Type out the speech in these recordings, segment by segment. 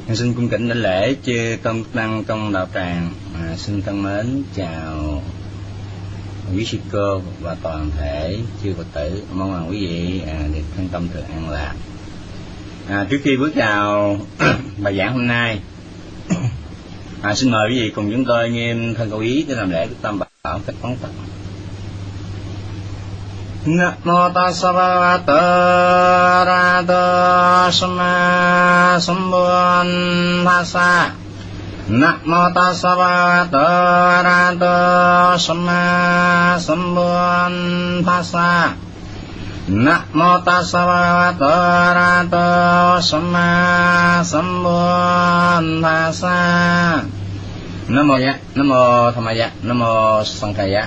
Xin cung kính đảnh lễ chư tôn tăng trong đạo tràng. Xin thân mến chào quý sư cô và toàn thể chư Phật tử. Mong rằng quý vị được thân tâm thường an lạc. Trước khi bước vào bài giảng hôm nay, xin mời quý vị cùng chúng tôi nghiêm thân khẩu ý để làm lễ của Tam Bảo cách phóng Phật. Namo tassa bhagavato arahato samma sambuddhassa. Namo tassa bhagavato arahato samma sambuddhassa. Namo tassa bhagavato arahato samma sambuddhassa. Namo Dạ, Namo Dhammaya, Namo Sanghaya.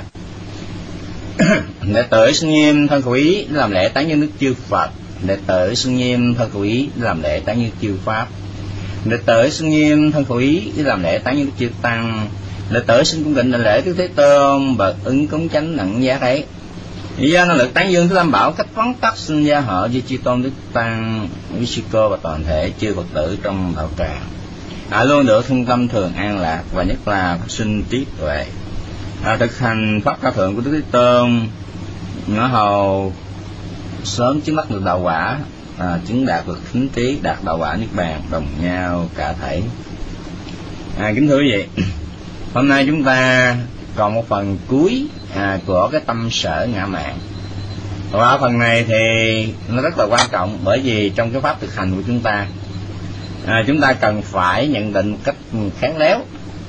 Đệ tử xưng nghiêm thân khẩu ý làm lễ tán nhân đức chư Phật. Đệ tử xưng nghiêm thân khẩu ý làm lễ tán nhân chư Pháp. Đệ tử xưng nghiêm thân khẩu ý làm lễ tán nhân đức chư Tăng. Đệ tử xin cung kính đảnh lễ Đức Thế Tôn bậc ứng cúng chánh đẳng giác ấy. Do năng lực tán dương thứ Tam Bảo cách vắn tắt xin gia hộ với chư Tôn Đức Tăng, quý sư cô và toàn thể chư Phật tử trong đạo tràng luôn được thân tâm thường an lạc và nhất là phát sinh trí tuệ. Thực hành pháp cao thượng của Đức Thế Tôn, ngõ hầu sớm chứng đắc được đạo quả, chứng đạt được thính trí, đạt đạo quả niết bàn đồng nhau cả thảy. Kính thưa quý vị, hôm nay chúng ta còn một phần cuối của cái tâm sở ngã mạn. Và phần này thì nó rất là quan trọng, bởi vì trong cái pháp thực hành của chúng ta cần phải nhận định một cách khéo léo.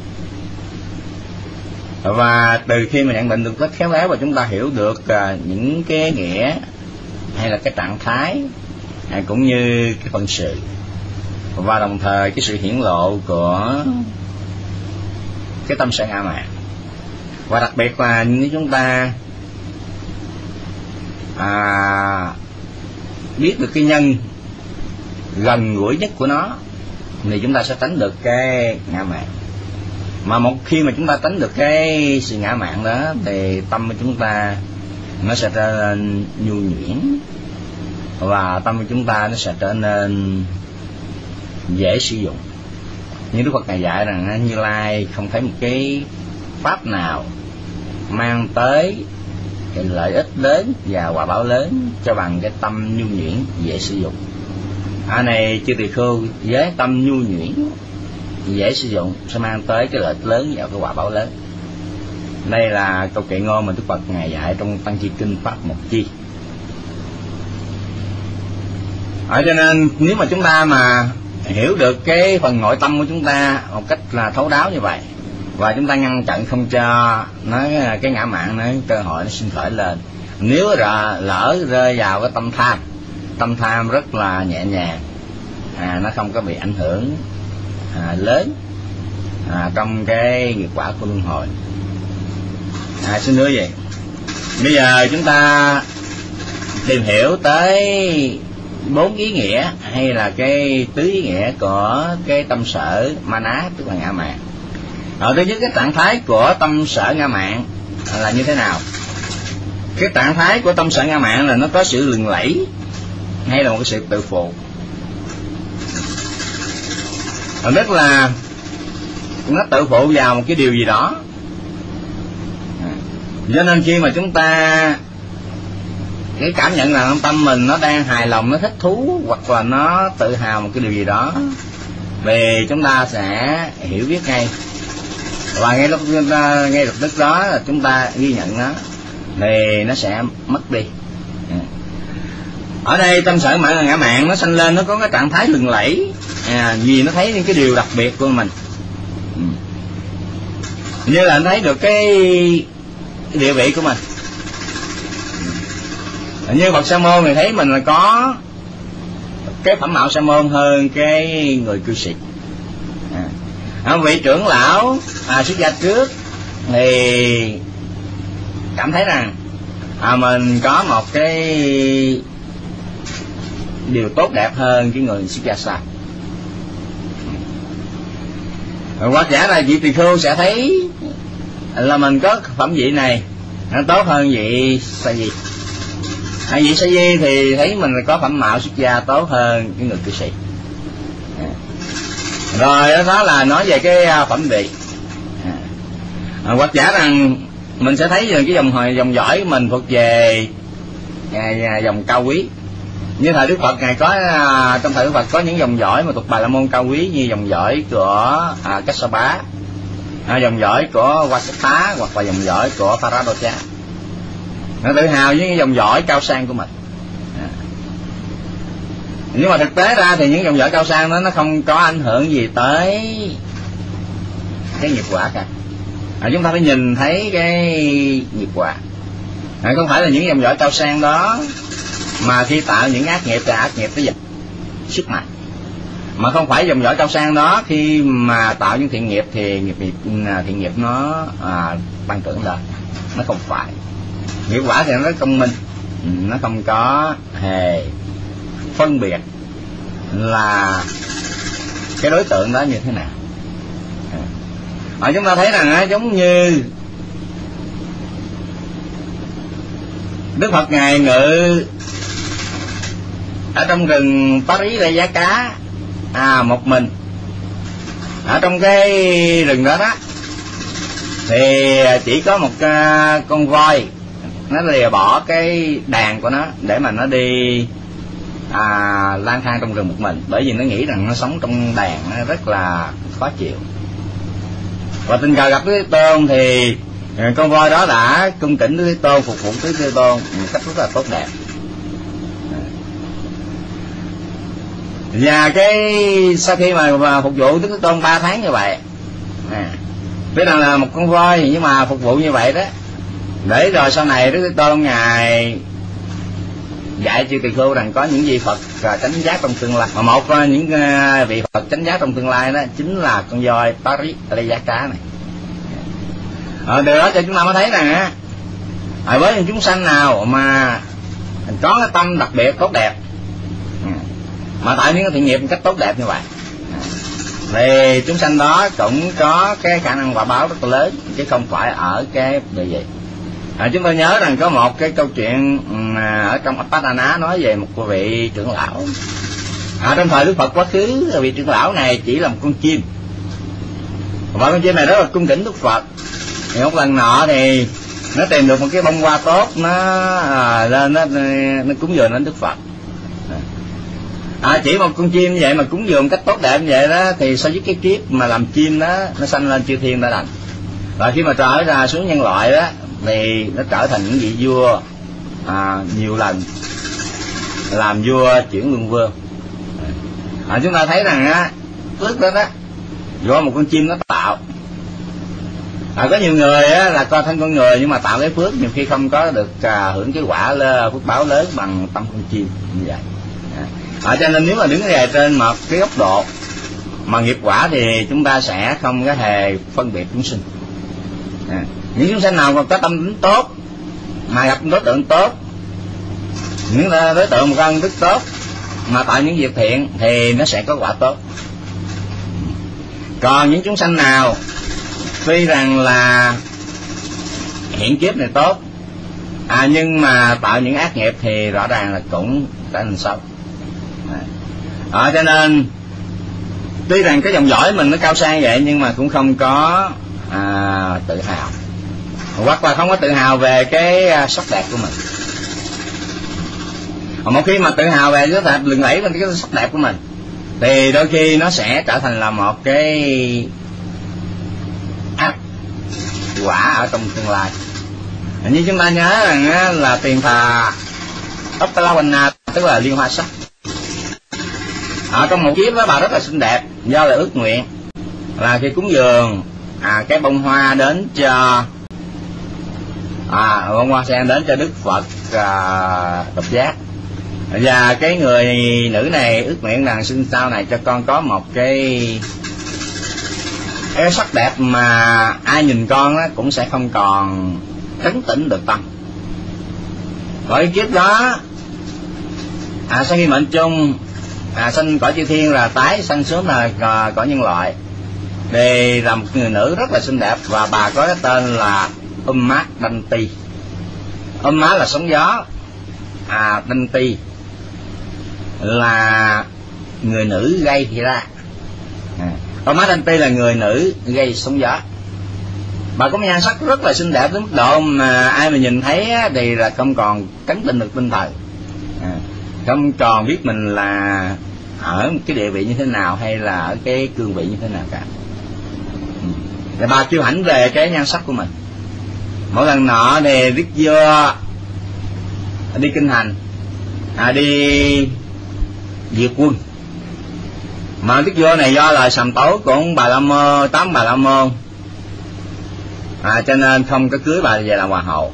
Và từ khi mà nhận định được rất khéo léo và chúng ta hiểu được những cái nghĩa hay là cái trạng thái cũng như cái phận sự, và đồng thời cái sự hiển lộ của cái tâm sở ngã mạn, và đặc biệt là nếu chúng ta biết được cái nhân gần gũi nhất của nó thì chúng ta sẽ tránh được cái ngã mạn. Mà một khi mà chúng ta tránh được cái sự ngã mạn đó thì tâm của chúng ta nó sẽ trở nên nhu nhuyễn, và tâm của chúng ta nó sẽ trở nên dễ sử dụng. Như Đức Phật Ngài dạy rằng Như Lai không thấy một cái pháp nào mang tới cái lợi ích lớn và quả báo lớn cho bằng cái tâm nhu nhuyễn dễ sử dụng. Này chư tỳ khưu, với tâm nhu nhuyễn dễ sử dụng sẽ mang tới cái lợi ích lớn và cái quả báo lớn. Đây là câu kệ ngôn mà Đức Phật Ngài dạy trong Tăng Chi Kinh Pháp Một Chi. Cho nên nếu mà chúng ta mà hiểu được cái phần nội tâm của chúng ta một cách là thấu đáo như vậy, và chúng ta ngăn chặn không cho nó cái ngã mạn nó cơ hội nó sinh khởi lên. Nếu lỡ rơi vào cái tâm tham rất là nhẹ nhàng, nó không có bị ảnh hưởng lớn trong cái nghiệp quả của luân hồi. Xin nữa vậy, bây giờ chúng ta tìm hiểu tới 4 ý nghĩa hay là cái tứ ý nghĩa của cái tâm sở maná, tức là ngã mạn. Thứ nhất, cái trạng thái của tâm sở ngã mạn là như thế nào? Cái trạng thái của tâm sở ngã mạn là nó có sự lừng lẫy hay là một cái sự tự phụ. Rất là nó tự phụ vào một cái điều gì đó. Cho nên khi mà chúng ta cái cảm nhận là tâm mình nó đang hài lòng, nó thích thú, hoặc là nó tự hào một cái điều gì đó, vì chúng ta sẽ hiểu biết ngay, và ngay lúc đó là chúng ta ghi nhận nó thì nó sẽ mất đi. Ở đây tâm sở ngã mạn nó sanh lên, nó có cái trạng thái lừng lẫy vì nó thấy những cái điều đặc biệt của mình, như là nó thấy được cái địa vị của mình. Như Bậc Sa Môn thì thấy mình là có cái phẩm mạo sa môn hơn cái người cư sĩ. Vị trưởng lão xuất gia trước thì cảm thấy rằng mình có một cái điều tốt đẹp hơn cái người xuất gia sau. Hoặc giả là vị tỳ khưu sẽ thấy là mình có phẩm vị này nó tốt hơn vị sa di. Vị sa di thì thấy mình có phẩm mạo xuất gia tốt hơn cái người cư sĩ. Rồi đó là nói về cái phẩm vị. Hoặc giả rằng mình sẽ thấy cái dòng dõi của mình thuộc về dòng cao quý. Như thời Đức Phật ngài có trong thời Đức Phật có những dòng dõi mà thuộc Bà La Môn cao quý, như dòng dõi của Kassapa, dòng dõi của Vasiddha, hoặc là dòng dõi của Paradotcha. Nó tự hào với dòng dõi cao sang của mình. Nhưng mà thực tế ra thì những dòng dõi cao sang đó nó không có ảnh hưởng gì tới cái nghiệp quả cả. Chúng ta phải nhìn thấy cái nghiệp quả. Không phải là những dòng dõi cao sang đó mà khi tạo những ác nghiệp thì ác nghiệp nó giật sức mạnh, mà không phải dòng dõi cao sang đó khi mà tạo những thiện nghiệp thì thiện nghiệp nó tăng trưởng lên. Nó không phải. Nghiệp quả thì nó rất công minh, nó không có hề phân biệt là cái đối tượng đó như thế nào. Chúng ta thấy rằng giống như Đức Phật ngài ngự ở trong rừng Paris Lê Giá Cá một mình. Ở trong cái rừng đó thì chỉ có một con voi, nó lìa bỏ cái đàn của nó để mà nó đi lang thang trong rừng một mình, bởi vì nó nghĩ rằng nó sống trong đàn nó rất là khó chịu. Và tình cờ gặp Đức Thế Tôn thì con voi đó đã cung kính Đức Thế Tôn, phục vụ Đức Thế Tôn một cách rất là tốt đẹp. Và cái sau khi mà phục vụ Đức Thế Tôn 3 tháng như vậy, biết rằng là một con voi nhưng mà phục vụ như vậy đó, để rồi sau này Đức Thế Tôn ngài dạy chư tỳ khưu rằng có những vị Phật chánh giác trong tương lai, mà một những vị Phật chánh giác trong tương lai đó chính là con voi Paris Lê Giá Cá này. Từ đó cho chúng ta mới thấy rằng với những chúng sanh nào mà có cái tâm đặc biệt tốt đẹp, mà tạo những cái thiện nghiệp một cách tốt đẹp như vậy, thì chúng sanh đó cũng có cái khả năng quả báo rất là lớn, chứ không phải ở cái địa vị. Chúng tôi nhớ rằng có một cái câu chuyện ở trong Appadana nói về một vị trưởng lão. Trong thời Đức Phật quá khứ, vị trưởng lão này chỉ là một con chim, và con chim này rất là cung kính Đức Phật. Thì một lần nọ thì nó tìm được một cái bông hoa tốt, nó lên nó cúng dường đến Đức Phật. Chỉ một con chim như vậy mà cúng dường cách tốt đẹp như vậy đó, thì so với cái kiếp mà làm chim đó, nó sanh lên chư thiên đã đành. Và khi mà trở ra xuống nhân loại đó thì nó trở thành những vị vua nhiều lần, làm vua chuyển luân vương. Chúng ta thấy rằng phước đó do một con chim nó tạo. Có nhiều người là coi thân con người nhưng mà tạo cái phước nhiều khi không có được hưởng cái quả phước báo lớn bằng tâm con chim như vậy. Cho nên nếu mà đứng về trên một cái góc độ mà nghiệp quả thì chúng ta sẽ không có hề phân biệt chúng sinh. Những chúng sinh nào còn có tâm tính tốt mà gặp đối tượng tốt, những đối tượng có ân đức tốt mà tạo những việc thiện thì nó sẽ có quả tốt. Còn những chúng sanh nào tuy rằng là hiện kiếp này tốt nhưng mà tạo những ác nghiệp thì rõ ràng là cũng trở thành xấu. Cho nên tuy rằng cái dòng dõi mình nó cao sang vậy nhưng mà cũng không có tự hào, hoặc là không có tự hào về cái sắc đẹp của mình. Một khi mà tự hào về cái đẹp lừng lẫy bên cái sắc đẹp của mình thì đôi khi nó sẽ trở thành là một cái ác quả ở trong tương lai. Như chúng ta nhớ rằng là tiền thà Uppalavanna, tức là liên hoa sắc. Trong một kiếp đó bà rất là xinh đẹp, do là ước nguyện là khi cúng dường cái bông hoa đến cho bông hoa sen đến cho Đức Phật độc giác, và cái người nữ này ước nguyện rằng sinh sau này cho con có một cái sắc đẹp mà ai nhìn con cũng sẽ không còn trấn tĩnh được tâm. Bởi kiếp đó sau khi mệnh chung sanh cõi chư thiên là tái sanh sớm là cõi nhân loại, thì là một người nữ rất là xinh đẹp, và bà có cái tên là Danti. Là sóng gió, Danti là người nữ gây thì ra. Omadanti là người nữ gây sóng gió. Bà có nhan sắc rất là xinh đẹp đến mức độ mà ai mà nhìn thấy thì là không còn cắn tin được tinh thần, không còn biết mình là ở cái địa vị như thế nào hay là ở cái cương vị như thế nào cả. Và bà kêu hãnh về cái nhan sắc của mình. Mỗi lần nọ thì Đức Vua đi kinh hành, đi diệt quân, mà Đức Vua này do lời sàm tấu của Bà La Môn, 8 Bà La Môn, cho nên không có cưới bà về làm hoàng hậu.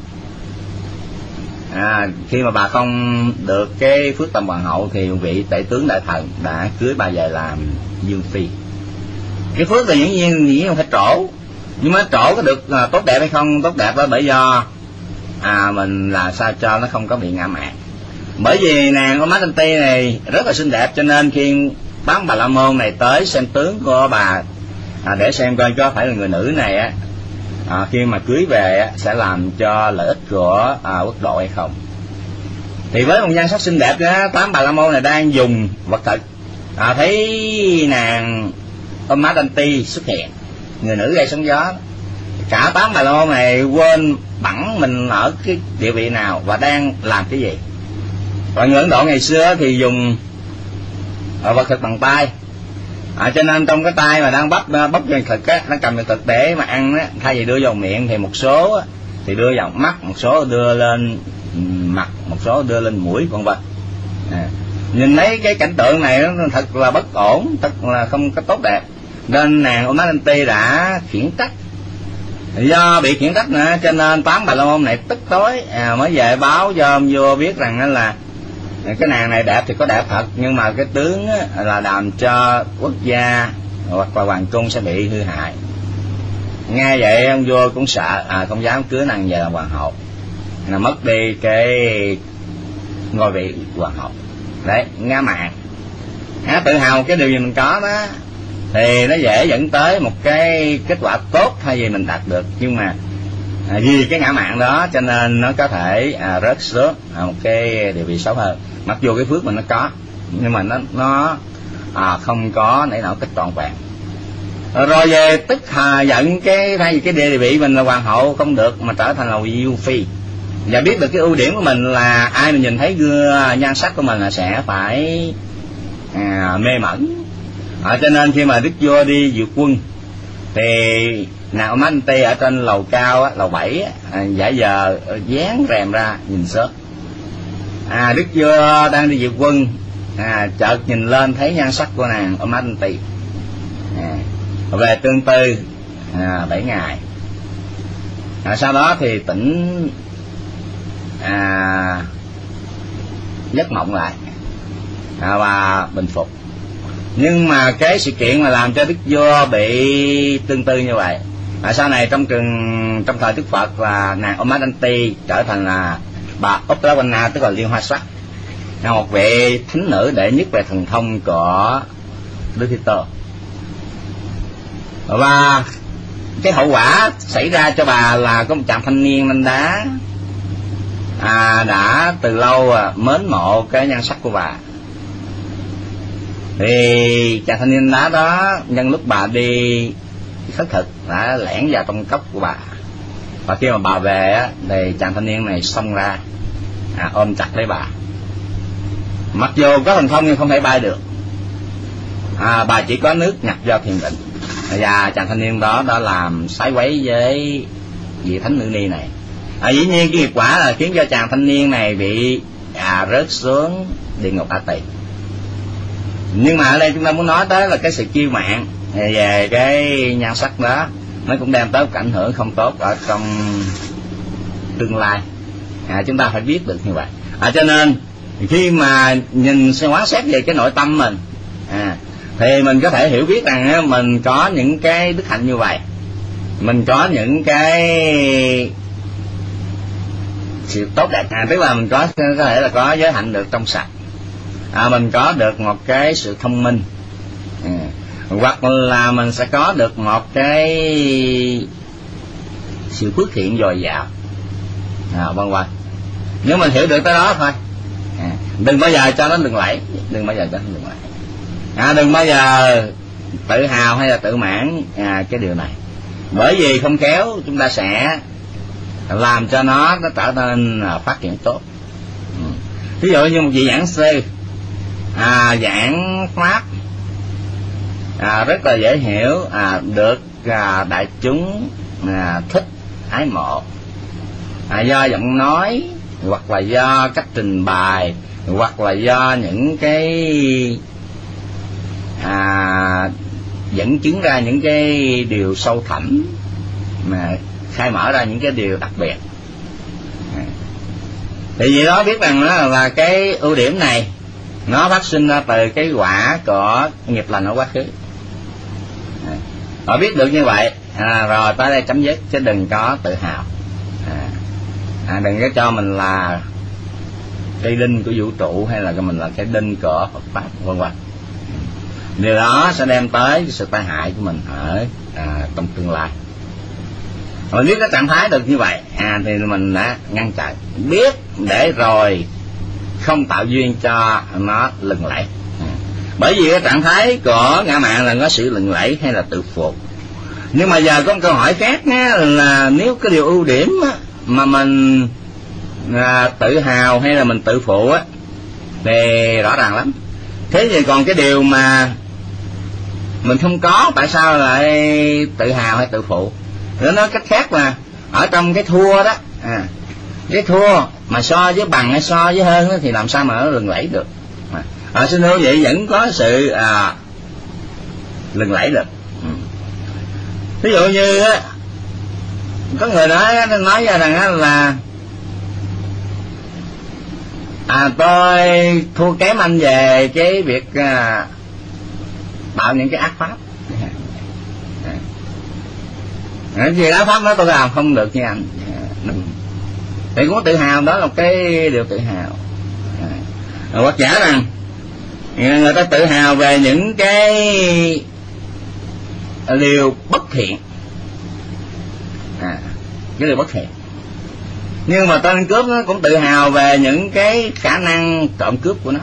Khi mà bà không được cái phước tầm hoàng hậu thì vị tể tướng đại thần đã cưới bà về làm dương phi. Cái phước là dĩ nhiên không phải trổ, nhưng mà trổ có được tốt đẹp hay không tốt đẹp đó bởi do mình là sao cho nó không có bị ngã mạn. Bởi vì nàng Omadanti này rất là xinh đẹp, cho nên khi 8 Bà La Môn này tới xem tướng của bà, để xem coi có phải là người nữ này khi mà cưới về sẽ làm cho lợi ích của quốc độ hay không. Thì với một nhan sắc xinh đẹp đó, 8 Bà La Môn này đang dùng vật thực, thấy nàng Omadanti xuất hiện, người nữ gây sóng gió, cả 8 Bà La Môn này quên bẵng mình ở cái địa vị nào và đang làm cái gì. Và người Ấn Độ ngày xưa thì dùng vật thực bằng tay, cho nên trong cái tay mà đang bóc viên thực nó cầm viên thực để mà ăn thay vì đưa vào miệng thì một số thì đưa vào mắt, một số đưa lên mặt, một số đưa lên mũi vân vân. Nhìn thấy cái cảnh tượng này nó thật là bất ổn, thật là không có tốt đẹp, nên nàng Omadanti đã khiển trách. Do bị khiển trách nữa cho nên 8 Bà La Môn này tức tối mới về báo cho ông vua biết rằng là cái nàng này đẹp thì có đẹp thật, nhưng mà cái tướng là làm cho quốc gia hoặc là hoàng cung sẽ bị hư hại. Nghe vậy ông vua cũng sợ, không dám cưới nàng về làm hoàng hậu, là mất đi cái ngôi vị hoàng hậu. Đấy, ngã mạn, tự hào cái điều gì mình có đó thì nó dễ dẫn tới một cái kết quả tốt thay vì mình đạt được, nhưng mà vì cái ngã mạn đó cho nên nó có thể rớt xuống một cái địa vị xấu hơn. Mặc dù cái phước mình nó có, nhưng mà nó không có nảy nở cách trọn vẹn. Rồi về tức giận cái thay vì cái địa vị mình là hoàng hậu không được mà trở thành là diêu phi. Và biết được cái ưu điểm của mình là ai mà nhìn thấy nhan sắc của mình là sẽ phải mê mẩn. Cho nên khi mà Đức Vua đi duyệt quân thì nàng Omadanti ở trên lầu cao, lầu 7 giả giờ dán rèm ra nhìn sớm. Đức Vua đang đi duyệt quân, chợt nhìn lên thấy nhan sắc của nàng Omadanti, về tương tư 7 ngày. Sau đó thì tỉnh giấc mộng lại và bình phục. Nhưng mà cái sự kiện mà làm cho Đức Vua bị tương tư như vậy, sau này trong thời Đức Phật là nàng Omadanti trở thành là bà Uttaravanna, tức là Liên Hoa Sắc, là một vị thánh nữ đệ nhất về thần thông của Đức Thế Tôn. Và cái hậu quả xảy ra cho bà là có một chàng thanh niên Nanh Đá đã từ lâu mến mộ cái nhan sắc của bà. Thì chàng thanh niên Đá đó nhân lúc bà đi khất thực đã lẻn vào trong cốc của bà, và khi mà bà về thì chàng thanh niên này xông ra ôm chặt lấy bà. Mặc dù có thần thông nhưng không thể bay được, bà chỉ có nước nhập do thiền định, và chàng thanh niên đó đã làm sái quấy với vị thánh nữ ni này. Dĩ nhiên cái nghiệp quả là khiến cho chàng thanh niên này bị rớt xuống địa ngục A Tỳ. Nhưng mà ở đây chúng ta muốn nói tới là cái sự kiêu mạn về cái nhan sắc đó, nó cũng đem tới một ảnh hưởng không tốt ở trong tương lai. Chúng ta phải biết được như vậy. Cho nên khi mà nhìn quán xét về cái nội tâm mình, thì mình có thể hiểu biết rằng mình có những cái đức hạnh như vậy, mình có những cái sự tốt đẹp, tức là mình có thể là có giới hạnh được trong sạch, mình có được một cái sự thông minh, hoặc là mình sẽ có được một cái sự phước thiện dồi dào, vân vân. Nếu mình hiểu được tới đó thôi, đừng bao giờ cho nó lừng lẫy, đừng bao giờ cho nó lừng lẫy, đừng bao giờ tự hào hay là tự mãn cái điều này, bởi vì không khéo chúng ta sẽ làm cho nó trở nên phát triển tốt. Ví dụ như một vị giảng sư giảng pháp rất là dễ hiểu, được đại chúng thích ái mộ, do giọng nói hoặc là do cách trình bày hoặc là do những cái dẫn chứng ra những cái điều sâu thẳm, mà khai mở ra những cái điều đặc biệt. Thì vì đó biết rằng đó là cái ưu điểm này nó phát sinh ra từ cái quả của nghiệp lành ở quá khứ. Họ biết được như vậy rồi tới đây chấm dứt, chứ đừng có tự hào, đừng có cho mình là cây đinh của vũ trụ hay là cho mình là cái đinh của Phật pháp vân vân. Điều đó sẽ đem tới sự tai hại của mình ở trong tương lai. Mình biết cái trạng thái được như vậy thì mình đã ngăn chặn, biết để rồi không tạo duyên cho nó lừng lẫy. Bởi vì cái trạng thái của ngã mạn là có sự lừng lẫy hay là tự phụ. Nhưng mà giờ có một câu hỏi khác á, là nếu cái điều ưu điểm á, mà mình tự hào hay là mình tự phụ á, thì rõ ràng lắm. Thế thì còn cái điều mà mình không có, tại sao lại tự hào hay tự phụ? Nó nói cách khác là ở trong cái thua đó, cái thua mà so với bằng hay so với hơn đó, thì làm sao mà nó lừng lẫy được? Xin thưa vậy vẫn có sự lừng lẫy được. Ví dụ như có người nói ra rằng là tôi thua kém anh về cái việc tạo những cái ác pháp. Vì ác pháp đó tôi làm không được như anh, thì cũng có tự hào, đó là cái điều tự hào. Hoặc giả rằng người ta tự hào về những cái điều bất thiện, cái điều bất thiện, nhưng mà tên cướp nó cũng tự hào về những cái khả năng trộm cướp của nó.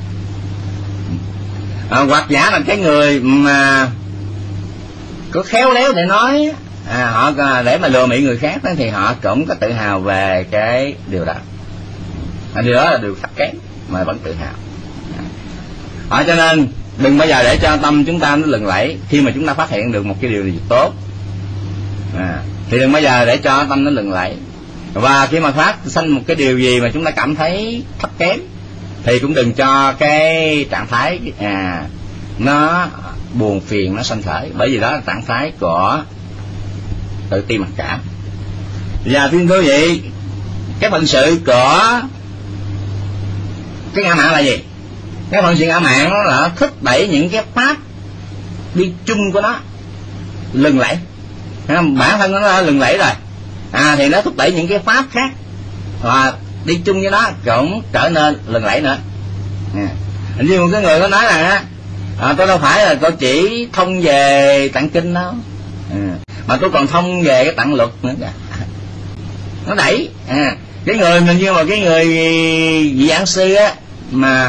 Hoặc giả là cái người mà có khéo léo để nói, họ để mà lừa bịp người khác đó, thì họ cũng có tự hào về cái điều đó. Điều đó là điều thấp kém mà vẫn tự hào. Cho nên đừng bao giờ để cho tâm chúng ta nó lừng lẫy. Khi mà chúng ta phát hiện được một cái điều gì tốt thì đừng bao giờ để cho tâm nó lừng lẫy. Và khi mà phát sinh một cái điều gì mà chúng ta cảm thấy thấp kém thì cũng đừng cho cái trạng thái nó buồn phiền nó sanh khởi, bởi vì đó là trạng thái của tự ti mặc cảm. Và thưa quý vị, cái phận sự của cái ngã mạn là gì? Cái phận sự ngã mạn nó là thúc đẩy những cái pháp đi chung của nó lừng lẫy. Bản thân nó đã lừng lẫy rồi, thì nó thúc đẩy những cái pháp khác và đi chung với nó cũng trở nên lừng lẫy nữa. Như một cái người có nói rằng tôi đâu phải là tôi chỉ thông về tạng kinh đâu, mà tôi còn thông về cái tạng luật nữa kìa. Nó đẩy cái người mình, như mà cái người vị giảng sư á mà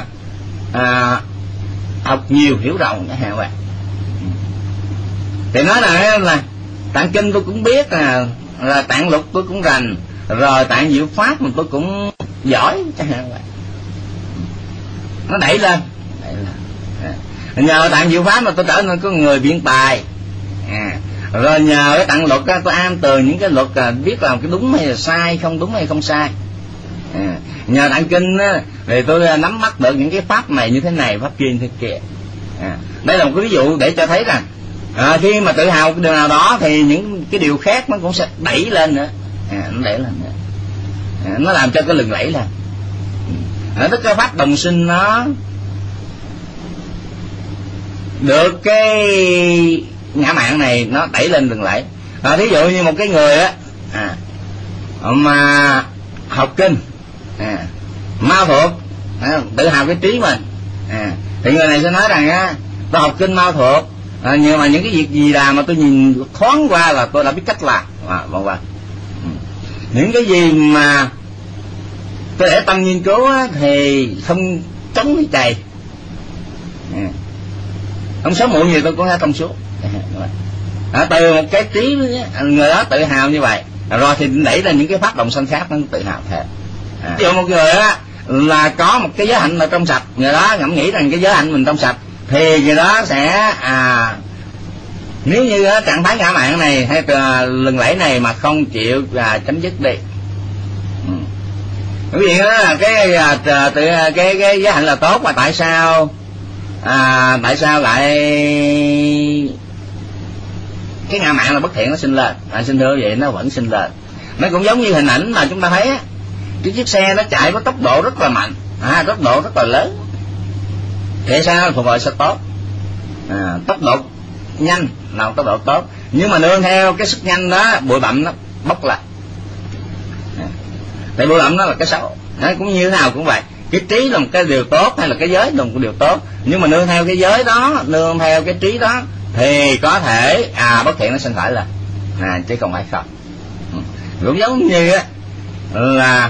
học nhiều hiểu rộng chẳng hạn vậy, thì nói là tạng kinh tôi cũng biết, là tạng luật tôi cũng rành, rồi tạng diệu pháp mà tôi cũng giỏi chẳng hạn vậy. Nó đẩy lên. Nhờ tạng diệu pháp mà tôi trở nên có người biện tài, rồi nhờ cái tạng luật tôi am tường những cái luật, biết làm cái đúng hay là sai, không đúng hay không sai. Nhờ tạng kinh thì tôi nắm bắt được những cái pháp này như thế này, pháp kia như thế kia. Đây là một cái ví dụ để cho thấy rằng khi mà tự hào cái điều nào đó thì những cái điều khác nó cũng sẽ đẩy lên nữa, nó đẩy lên nữa. Nó làm cho cái lừng lẫy lên. Tức cái pháp đồng sinh nó được cái ngã mạn này nó đẩy lên lừng lẫy. Thí dụ như một cái người mà học kinh mau thuộc, tự hào cái trí mình, thì người này sẽ nói rằng tôi học kinh mau thuộc, nhưng mà những cái việc gì làm mà tôi nhìn thoáng qua là tôi đã biết cách làm, vân vân. Những cái gì mà tôi để tâm nghiên cứu thì không chống cái chày, Không sớm muộn gì tôi cũng sẽ thông suốt. Từ một cái trí người đó tự hào như vậy, rồi thì đẩy ra những cái phát động sanh khác nó tự hào thêm. Ví dụ một người đó là có một cái giới hạnh mà trong sạch, người đó ngẫm nghĩ rằng cái giới hạnh mình trong sạch, thì người đó sẽ nếu như trạng thái ngã mạn này hay lừng lẫy này mà không chịu chấm dứt đi. Quý vị nói là cái giới hạnh là tốt, mà tại sao lại cái ngã mạn là bất thiện nó sinh lên? Xin thưa vậy, nó vẫn sinh lên. Nó cũng giống như hình ảnh mà chúng ta thấy á, cái chiếc xe nó chạy với tốc độ rất là mạnh, tốc độ rất là lớn, vậy sao thuộc loại sẽ tốt. Tốc độ nhanh là tốc độ tốt, nhưng mà nương theo cái sức nhanh đó, bụi bặm nó bốc lại. Tại bụi bặm nó là cái xấu. Cũng như thế nào cũng vậy, cái trí là một cái điều tốt hay là cái giới là một cái điều tốt, nhưng mà nương theo cái giới đó, nương theo cái trí đó thì có thể bất thiện nó sinh khởi lên, chứ không phải không. Cũng giống như là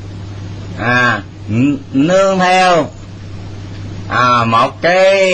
nương theo một cái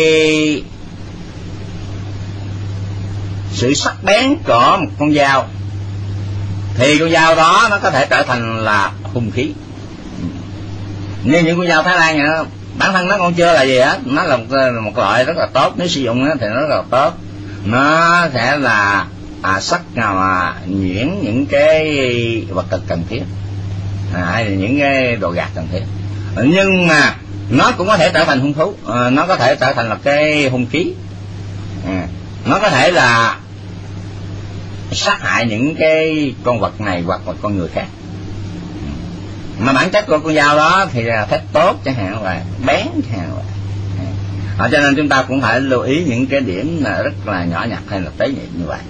sự sắc bén của một con dao, thì con dao đó nó có thể trở thành là hung khí. Như những con dao Thái Lan này, bản thân nó còn chưa là gì hết, nó là một loại rất là tốt, nếu sử dụng thì nó rất là tốt, nó sẽ là sắc mà nhuyễn những cái vật thực cần thiết, hay là những cái đồ gạt cần thiết. Nhưng mà nó cũng có thể trở thành hung thú, nó có thể trở thành là cái hung khí, nó có thể là sát hại những cái con vật này hoặc là con người khác. Mà bản chất của con dao đó thì là thép tốt chẳng hạn, và bén chẳng hạn. Cho nên chúng ta cũng phải lưu ý những cái điểm rất là nhỏ nhặt hay là tế nhị như vậy.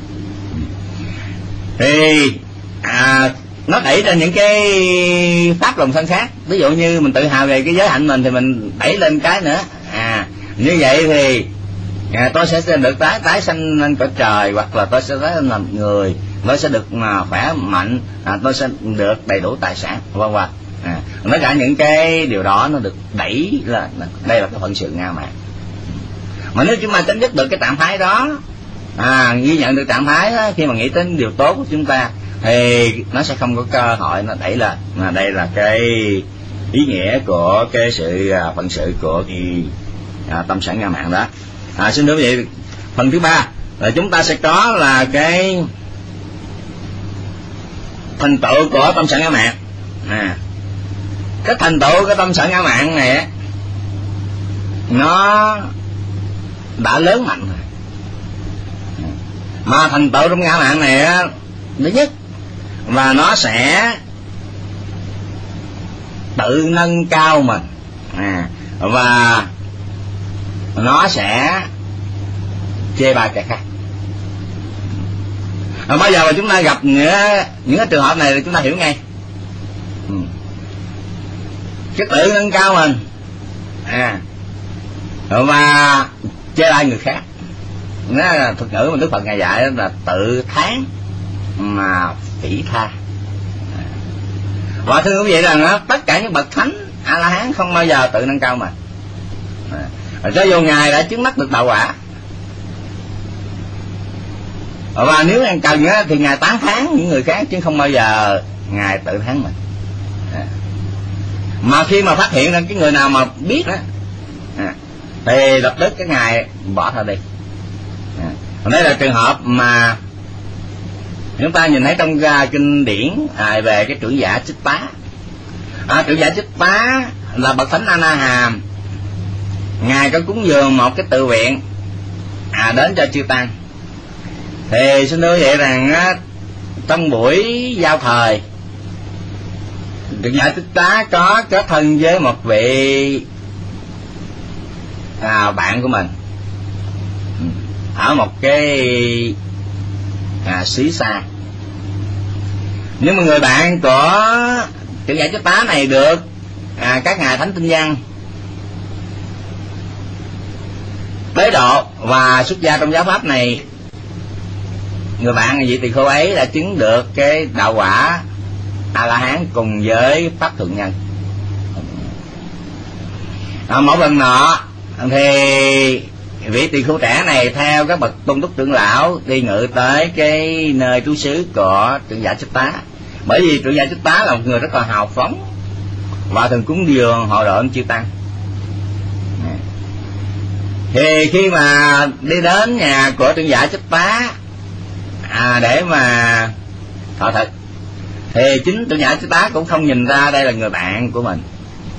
Thì nó đẩy ra những cái pháp lòng sân khác. Ví dụ như mình tự hào về cái giới hạnh mình thì mình đẩy lên cái nữa, như vậy thì tôi sẽ được tái sanh lên cõi trời, hoặc là tôi sẽ tái sanh làm người, tôi sẽ được khỏe mạnh, tôi sẽ được đầy đủ tài sản, vân vân. Tất cả những cái điều đó nó được đẩy lên. Đây là cái phận sự ngã mạn. Mà nếu chúng ta chấm dứt được cái trạng thái đó, ghi nhận được trạng thái đó, khi mà nghĩ đến điều tốt của chúng ta, thì nó sẽ không có cơ hội nó đẩy lên. Đây là cái ý nghĩa của cái sự phận sự của cái tâm sản ngã mạn đó. Xin thưa quý vị, phần thứ ba là chúng ta sẽ có là cái thành tựu của tâm sản ngã mạn. Cái thành tựu của tâm sản ngã mạn này nó đã lớn mạnh rồi. Mà thành tựu trong ngã mạn này thứ nhất, và nó sẽ tự nâng cao mình, và nó sẽ chê bai kẻ khác. Bây giờ mà chúng ta gặp những cái trường hợp này thì chúng ta hiểu ngay. Cái tự nâng cao mình và chê bai người khác, nó là thuật ngữ mà Đức Phật ngài dạy là tự thán mà phỉ tha. Và thưa quý vị rằng tất cả những bậc thánh A La Hán không bao giờ tự nâng cao mình. Cho dù ngài đã chứng mắt được đạo quả, và nếu ngài cần thì ngài tán thán những người khác, chứ không bao giờ ngài tự thán mình. Mà khi mà phát hiện ra cái người nào mà biết đó, thì lập tức cái ngài bỏ thôi đi. Đây là trường hợp mà chúng ta nhìn thấy trong kinh điển về cái trưởng giả Chích Tá. Trưởng giả Chích Tá là bậc thánh A Na Hàm. Ngài có cúng dường một cái tự viện đến cho chư tăng. Thì xin thưa vậy rằng trong buổi giao thời, trưởng giả Chích Tá có kết thân với một vị bạn của mình ở một cái xứ xa. Nhưng mà người bạn của trưởng giả Chích Tá này được các ngài thánh tinh văn bế độ và xuất gia trong giáo pháp này. Người bạn vị tỳ kheo ấy đã chứng được cái đạo quả A La Hán cùng với pháp thượng nhân. Một lần nọ thì vị tỳ khưu trẻ này theo các bậc tôn túc trưởng lão đi ngự tới cái nơi trú xứ của trưởng giả Chích Tá. Bởi vì trưởng giả Chích Tá là một người rất là hào phóng và thường cúng dường hội đội chư tăng. Thì khi mà đi đến nhà của trưởng giả Chích Tá để mà thọ thực, thì chính trưởng giả Chích Tá cũng không nhìn ra đây là người bạn của mình,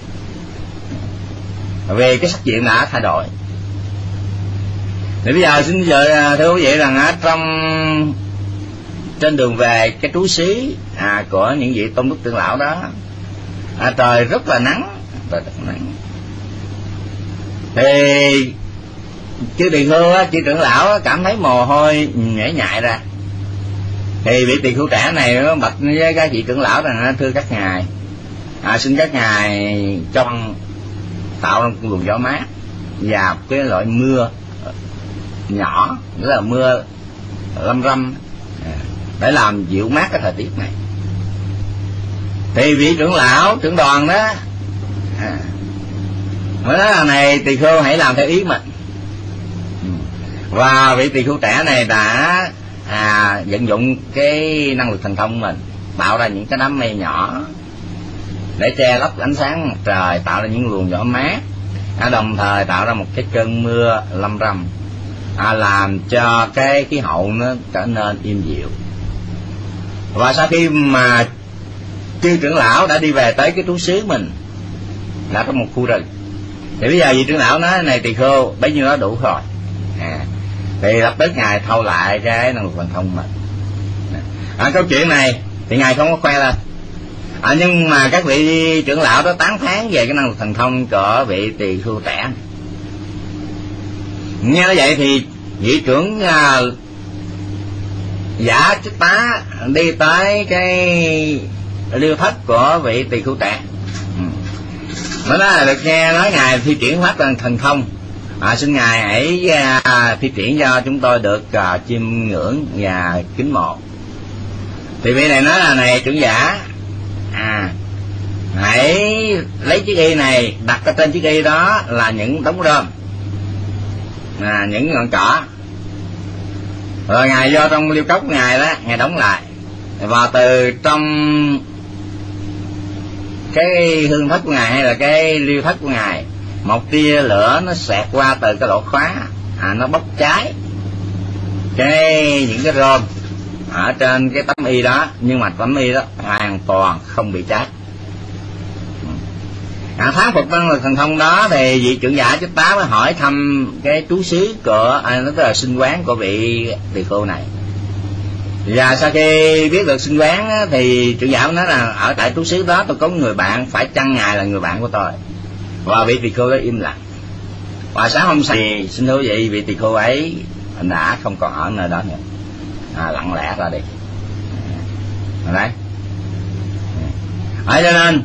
vì cái sắc diện đã thay đổi. Thì bây giờ xin thưa quý vị rằng trên đường về cái trú xứ của những vị tôn túc trưởng lão đó, trời rất là nắng, trời rất nắng. Thì chư tỳ khưu chư trưởng lão cảm thấy mồ hôi nhễ nhại ra. Thì vị tỳ khưu trẻ này nó bạch với các vị trưởng lão rằng thưa các ngài, xin các ngài cho tạo ra một luồng gió mát và cái loại mưa nhỏ, tức là mưa lâm râm, để làm dịu mát cái thời tiết này. Thì vị trưởng lão trưởng đoàn đó mới nói là này tỳ khưu hãy làm theo ý mình. Và vị tỳ khưu trẻ này đã vận dụng cái năng lực thần thông của mình, tạo ra những cái đám mây nhỏ để che lấp ánh sáng mặt trời, tạo ra những luồng gió mát, đồng thời tạo ra một cái cơn mưa lâm râm, làm cho cái khí hậu nó trở nên im dịu. Và sau khi mà chư trưởng lão đã đi về tới cái trú xứ mình, là có một khu rừng, thì bây giờ vị trưởng lão nói này tỳ khưu bấy nhiêu đó đủ rồi. Thì lập tức ngài thâu lại cái năng lực thần thông mình. Câu chuyện này thì ngài không có khoe lên, nhưng mà các vị trưởng lão đó tán thán về cái năng lực thần thông của vị tỳ khưu trẻ. Nghe nói vậy thì vị trưởng giả Chích Tá đi tới cái liêu thất của vị tỳ khưu trẻ. Nó nói là được nghe nói ngài thi triển pháp thần thông, xin ngài hãy thi triển cho chúng tôi được chiêm ngưỡng và kính mộ. Thì vị này nói là này trưởng giả, hãy lấy chiếc y này đặt ở trên chiếc y đó là những đống rơm, những ngọn cỏ, rồi ngài vô trong liêu cốc ngài đó, ngài đóng lại, và từ trong cái hương thất của ngài hay là cái liêu thất của ngài, một tia lửa nó xẹt qua từ cái lỗ khóa, nó bốc cháy những cái rơm ở trên cái tấm y đó, nhưng mà tấm y đó hoàn toàn không bị cháy. Thán phục năng lực thần thông đó thì vị trưởng giả Chích Tá mới hỏi thăm cái trú xứ của tức là sinh quán của vị tỳ khưu này. Và sau khi biết được sinh quán thì trưởng giả nói là ở tại trú xứ đó tôi có người bạn, phải chăng ngài là người bạn của tôi? Và vị tỳ khưu đó im lặng. Và sáng hôm sau thì xin thưa quý vị, vị tỳ khưu ấy đã không còn ở nơi đó nữa, lặng lẽ ra đi. Đấy. Cho nên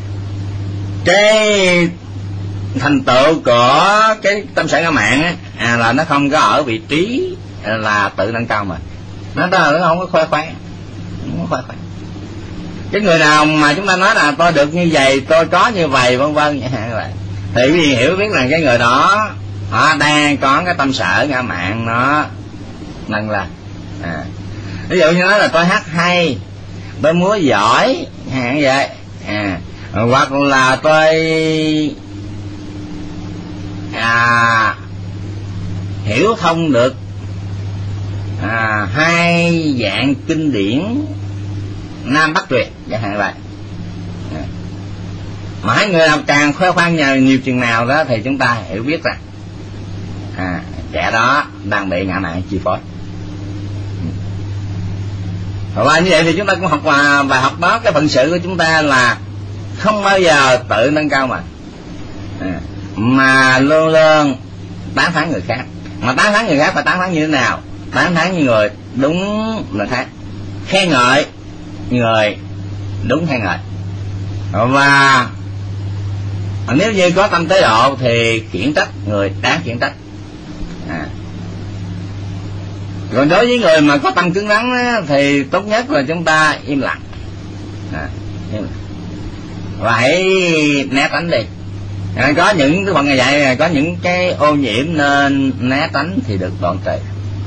cái thành tựu của cái tâm sở ngã mạng là nó không có ở vị trí là tự nâng cao mình, nó không có khoe khoang, Cái người nào mà chúng ta nói là tôi được như vậy, tôi có như vậy, vân vân, thì quý vị hiểu biết rằng cái người đó họ đang có cái tâm sở ngã mạng nó nâng lên. Ví dụ như nói là tôi hát hay, tôi múa giỏi, như vậy, hoặc là tôi hiểu thông được hai dạng kinh điển Nam Bắc truyền, chẳng hạn vậy. Mà hai người nào càng khoe khoang nhiều chừng nào đó thì chúng ta hiểu biết rằng kẻ đó đang bị ngã mạng chi phối. Và như vậy thì chúng ta cũng học bài học đó, cái phận sự của chúng ta là không bao giờ tự nâng cao mình, mà luôn luôn tán thán người khác. Mà tán thán người khác phải tán thán như thế nào? Tán thán như người đúng là khác, khen ngợi người đúng khen ngợi. Và nếu như có tâm tế độ thì khiển trách người đáng khiển trách. Còn đối với người mà có tâm cứng rắn thì tốt nhất là chúng ta im lặng, và hãy né tránh đi. Có những cái phần ngày dạy có những cái ô nhiễm nên né tránh thì được đoạn trừ.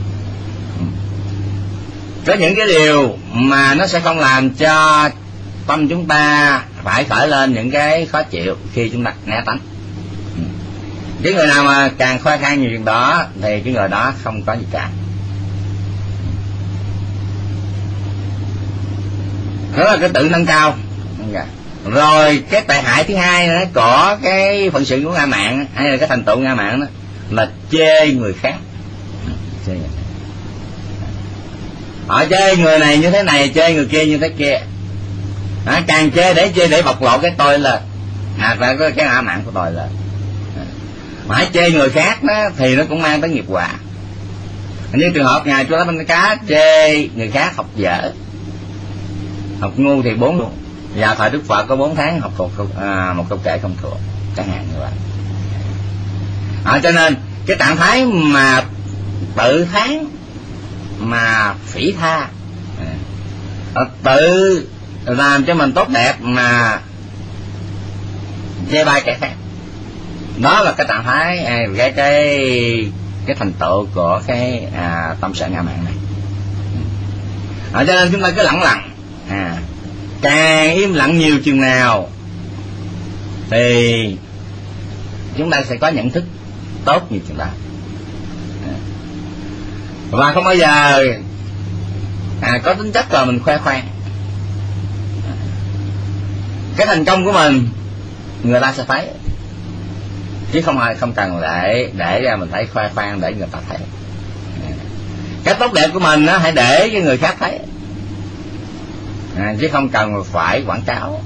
Có những cái điều mà nó sẽ không làm cho tâm chúng ta phải khởi lên những cái khó chịu khi chúng ta né tránh. Cái người nào mà càng khoe khoang nhiều chuyện đó thì cái người đó không có gì cả. Đó là cái tự nâng cao. Rồi cái tệ hại thứ hai nữa của cái phận sự của ngã mạn hay là cái thành tựu ngã mạn đó là chê người khác. Họ chê người này như thế này, chê người kia như thế kia. Càng chê để bộc lộ cái tôi lên, phải có cái ngã mạn của tôi lên. Mà hãy chê người khác đó thì nó cũng mang tới nghiệp quả. Như trường hợp ngài Chú Lá Banh Cá chê người khác học dở, học ngu thì 4 luôn. Và thời Đức Phật có 4 tháng học thuộc một câu kệ không thuộc, chẳng hạn như vậy. Cho nên cái trạng thái mà tự thán mà phỉ tha, tự làm cho mình tốt đẹp mà chê bai kẻ khác, đó là cái trạng thái cái thành tựu của cái tâm sở ngã mạn này. Cho nên chúng ta cứ lặng lặng, càng im lặng nhiều chừng nào thì chúng ta sẽ có nhận thức tốt nhiều chừng đó, và không bao giờ có tính chất là mình khoe khoang. Cái thành công của mình người ta sẽ thấy, chứ không cần để ra mình thấy khoe khoang để người ta thấy. Cái tốt đẹp của mình hãy để cho người khác thấy, chứ không cần phải quảng cáo.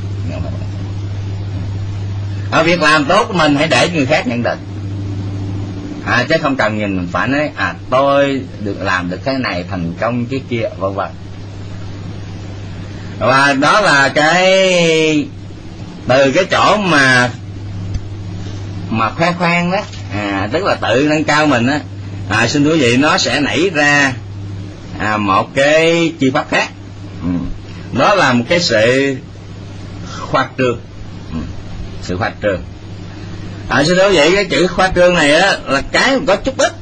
Ở việc làm tốt của mình hãy để người khác nhận định, chứ không cần nhìn mình phải nói tôi được làm được cái này, thành công cái kia, vân vân. Và đó là từ cái chỗ mà khoe khoang đó, tức là tự nâng cao mình á, xin quý vị, nó sẽ nảy ra một cái chi pháp khác. Đó là một cái sự khoa trương. Sự khoa trương. Xin quý vị, cái chữ khoa trương này á là cái có chút ít.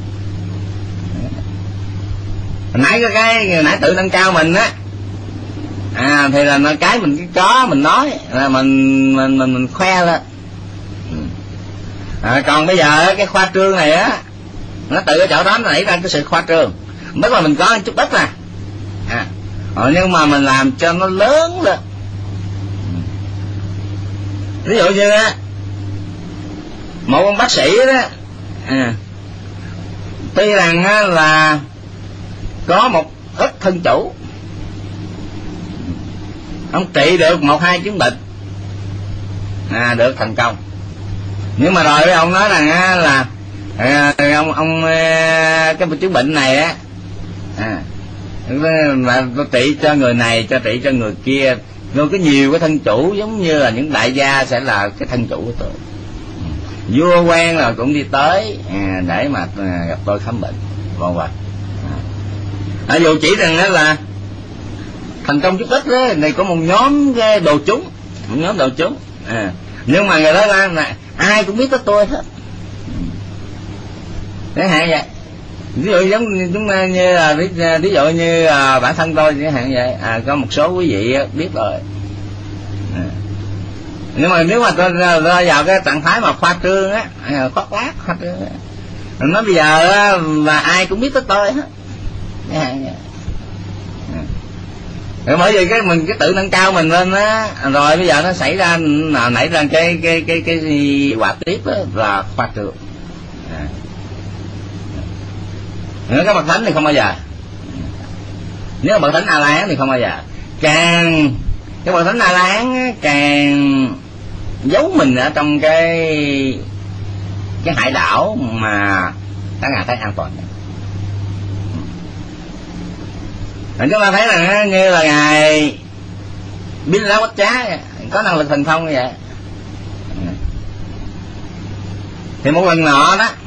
Nãy nãy tự nâng cao mình á, thì là cái mình có mình nói là mình khoe lên. Còn bây giờ cái khoa trương này á, nó từ cái chỗ đó nó nảy ra cái sự khoa trương, tức là mình có chút ít nhưng mà mình làm cho nó lớn lên. Ví dụ như á, một ông bác sĩ đó, tuy rằng là có một ít thân chủ, ông trị được 1-2 chứng bệnh được thành công, nhưng mà rồi ông nói rằng là ông cái chứng bệnh này á, mà tôi trị cho người này, trị cho người kia, rồi có nhiều cái thân chủ giống như là những đại gia sẽ là cái thân chủ của tôi. Vua quan là cũng đi tới để mà gặp tôi khám bệnh, vân vân. Dù chỉ rằng đó là thành công chút ít đó, này có một nhóm cái đồ chúng, nhưng mà người đó là ai cũng biết tới tôi hết. Chẳng hạn vậy. Ví dụ giống chúng ta như là ví dụ như bản thân tôi chẳng hạn vậy, có một số quý vị biết rồi. Nhưng mà nếu mà tôi rơi vào cái trạng thái mà khoa trương á, khoác lác khoa trương á, nói bây giờ á, là ai cũng biết tới tôi hết. Rồi bởi vì mình cái tự nâng cao mình lên á, rồi bây giờ nó xảy ra nảy ra cái quả tiếp á, là khoa trương. Nếu các bậc thánh thì không bao giờ. Nếu bậc thánh A La Hán thì không bao giờ. Cái bậc thánh A La Hán càng giấu mình ở trong cái hải đảo mà các ngài thấy an toàn. Chúng ta thấy là như là ngài Bính Lá Quách Trá có năng lực thần thông như vậy. Thì một lần nọ đó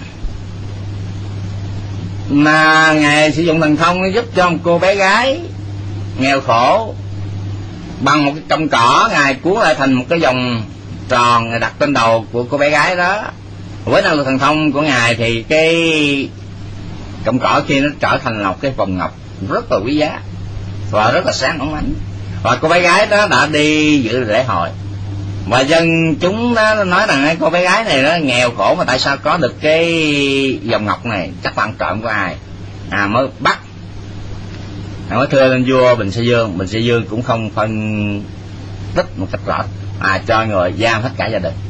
mà ngài sử dụng thần thông giúp cho một cô bé gái nghèo khổ, bằng một cái cọng cỏ ngài cuốn lại thành một cái vòng tròn đặt trên đầu của cô bé gái đó. Với năng lực thần thông của ngài thì cái cọng cỏ kia nó trở thành một cái vòng ngọc rất là quý giá và rất là sáng óng ánh. Và cô bé gái đó đã đi dự lễ hội, và dân chúng đó nói rằng cô bé gái này nó nghèo khổ mà tại sao có được cái vòng ngọc này, chắc là ăn trộm của ai mới bắt. Mới thưa lên vua Bình Sa Dương. Bình Sa Dương cũng không phân tích một cách rõ, cho người giam hết cả gia đình.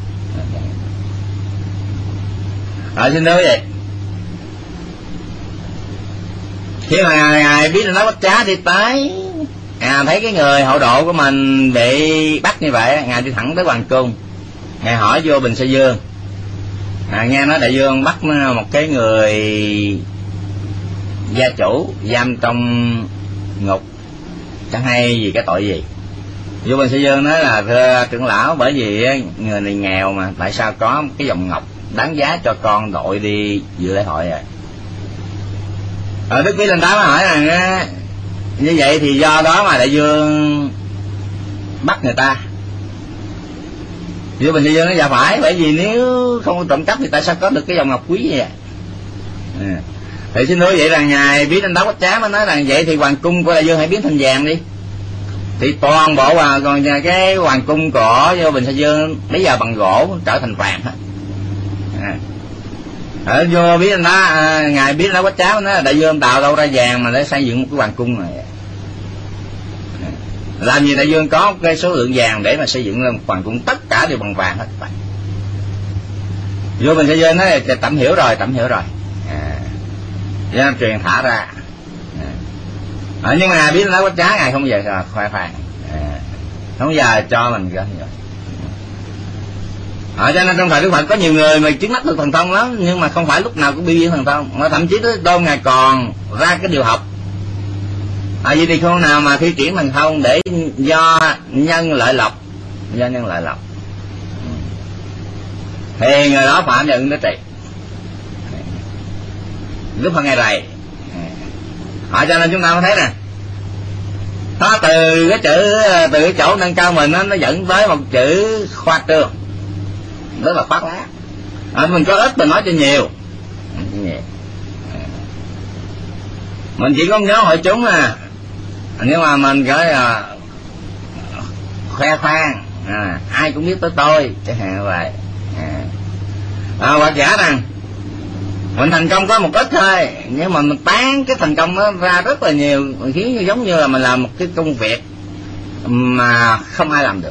Xin thưa quý vị, khi mà ngài biết là nó bắt trá đi tới, thấy cái người hậu độ của mình bị bắt như vậy, ngài đi thẳng tới hoàng cung. Ngài hỏi vua Bình Sa Dương, nghe nói đại vương bắt một cái người gia chủ giam trong ngục, chẳng hay vì cái tội gì. Vua Bình Sa Dương nói là thưa trưởng lão, bởi vì người này nghèo mà tại sao có cái vòng ngọc đáng giá cho con đội đi dự lễ hội rồi. Đức Quý Linh Tám hỏi rằng như vậy thì do đó mà đại vương bắt người ta. Vua Bình Sa Dương nói dạ phải, bởi vì nếu không trộm cắp thì tại sao có được cái vòng ngọc quý vậy. Thì xin nói vậy rằng ngài Bí Đinh Đáo Quách Trá mới nói rằng vậy thì hoàng cung của đại vương hãy biến thành vàng đi. Thì toàn bộ còn cái hoàng cung của vua Bình Sa Dương bây giờ bằng gỗ trở thành vàng hết. Ở vua Bí Đinh Đáo, ngài Bí Đinh Đáo Quách Trá nói là đại vương đào đâu ra vàng mà để xây dựng một cái hoàng cung này. Làm gì đại vương có cái số lượng vàng để mà xây dựng lên một hoàng cung, tất cả đều bằng vàng hết. Vua Bình Sa Dương nói tạm hiểu rồi. Cho nên truyền thả ra. Nhưng mà biết nói Quách Trá ngài không bao giờ khoe khoang, không bao giờ cho mình cái gì. Cho nên trong thời Đức Phật có nhiều người mà chứng đắc được thần thông lắm, nhưng mà không phải lúc nào cũng biểu diễn thần thông, mà thậm chí tới đôi ngài còn ra cái điều học. Vì thì không nào mà thi triển thần thông để do nhân lợi lộc, thì người đó phạm nhận nó trị. Đức Phật ngày rày. Cho nên chúng ta mới thấy nè, nó từ cái chỗ nâng cao mình nó dẫn tới một chữ khoa trương, rất là khoác lác. Mình có ít mình nói cho nhiều. Mình chỉ có nhớ hội chúng nhưng mà mình gọi là khoe khoang, ai cũng biết tới tôi chẳng hạn vậy. Hoặc giả rằng mình thành công có một ít thôi, nhưng mà mình tán cái thành công nó ra rất là nhiều, khiến giống như là mình làm một cái công việc mà không ai làm được.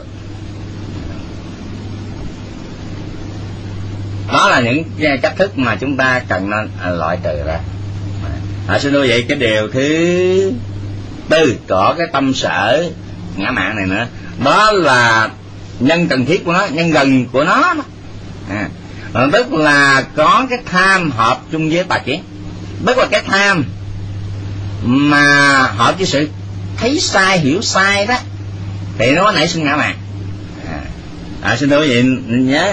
Đó là những cách thức mà chúng ta cần nên loại trừ ra. Xin thưa vậy, cái điều thứ tư có cái tâm sở ngã mạn này nữa, đó là nhân cần thiết của nó, nhân gần của nó. Tức là có cái tham hợp chung với tà kiến. Tức là cái tham mà hợp với sự thấy sai, hiểu sai đó, thì nó nảy sinh ngã mạn. Xin thưa quý vị nhớ,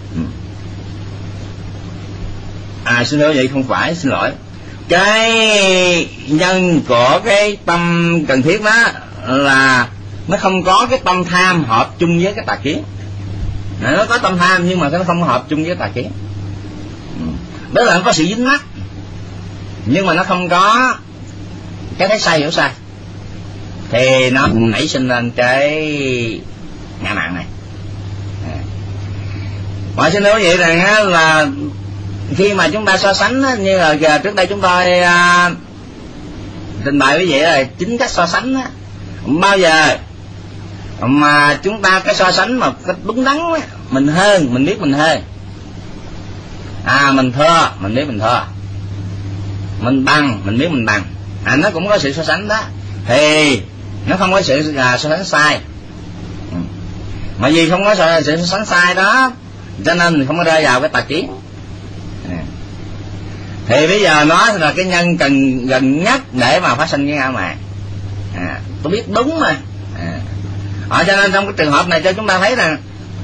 xin thưa quý vị không phải, xin lỗi, cái nhân của cái tâm cần thiết đó là nó không có cái tâm tham hợp chung với cái tà kiến. Nó có tâm tham nhưng mà nó không hợp chung với tà kiến. Đó là nó có sự dính mắc, nhưng mà nó không có cái thấy sai hiểu sai, thì nó nảy sinh lên cái ngã mạn này. Mọi xin nói vậy rằng là khi mà chúng ta so sánh như là trước đây chúng tôi trình bày với vậy là chính cách so sánh đó, bao giờ mà chúng ta cái so sánh mà cách đúng đắn đó, mình hơn, mình biết mình hơn, mình thua, mình biết mình thua, mình bằng, mình biết mình bằng, nó cũng có sự so sánh đó, thì nó không có sự so sánh sai. Mà vì không có sự so sánh sai đó, cho nên mình không có rơi vào cái tà kiến. Thì bây giờ nó là cái nhân cần gần nhất để mà phát sinh cái ngã mạn. Tôi biết đúng mà. Cho nên trong cái trường hợp này cho chúng ta thấy rằng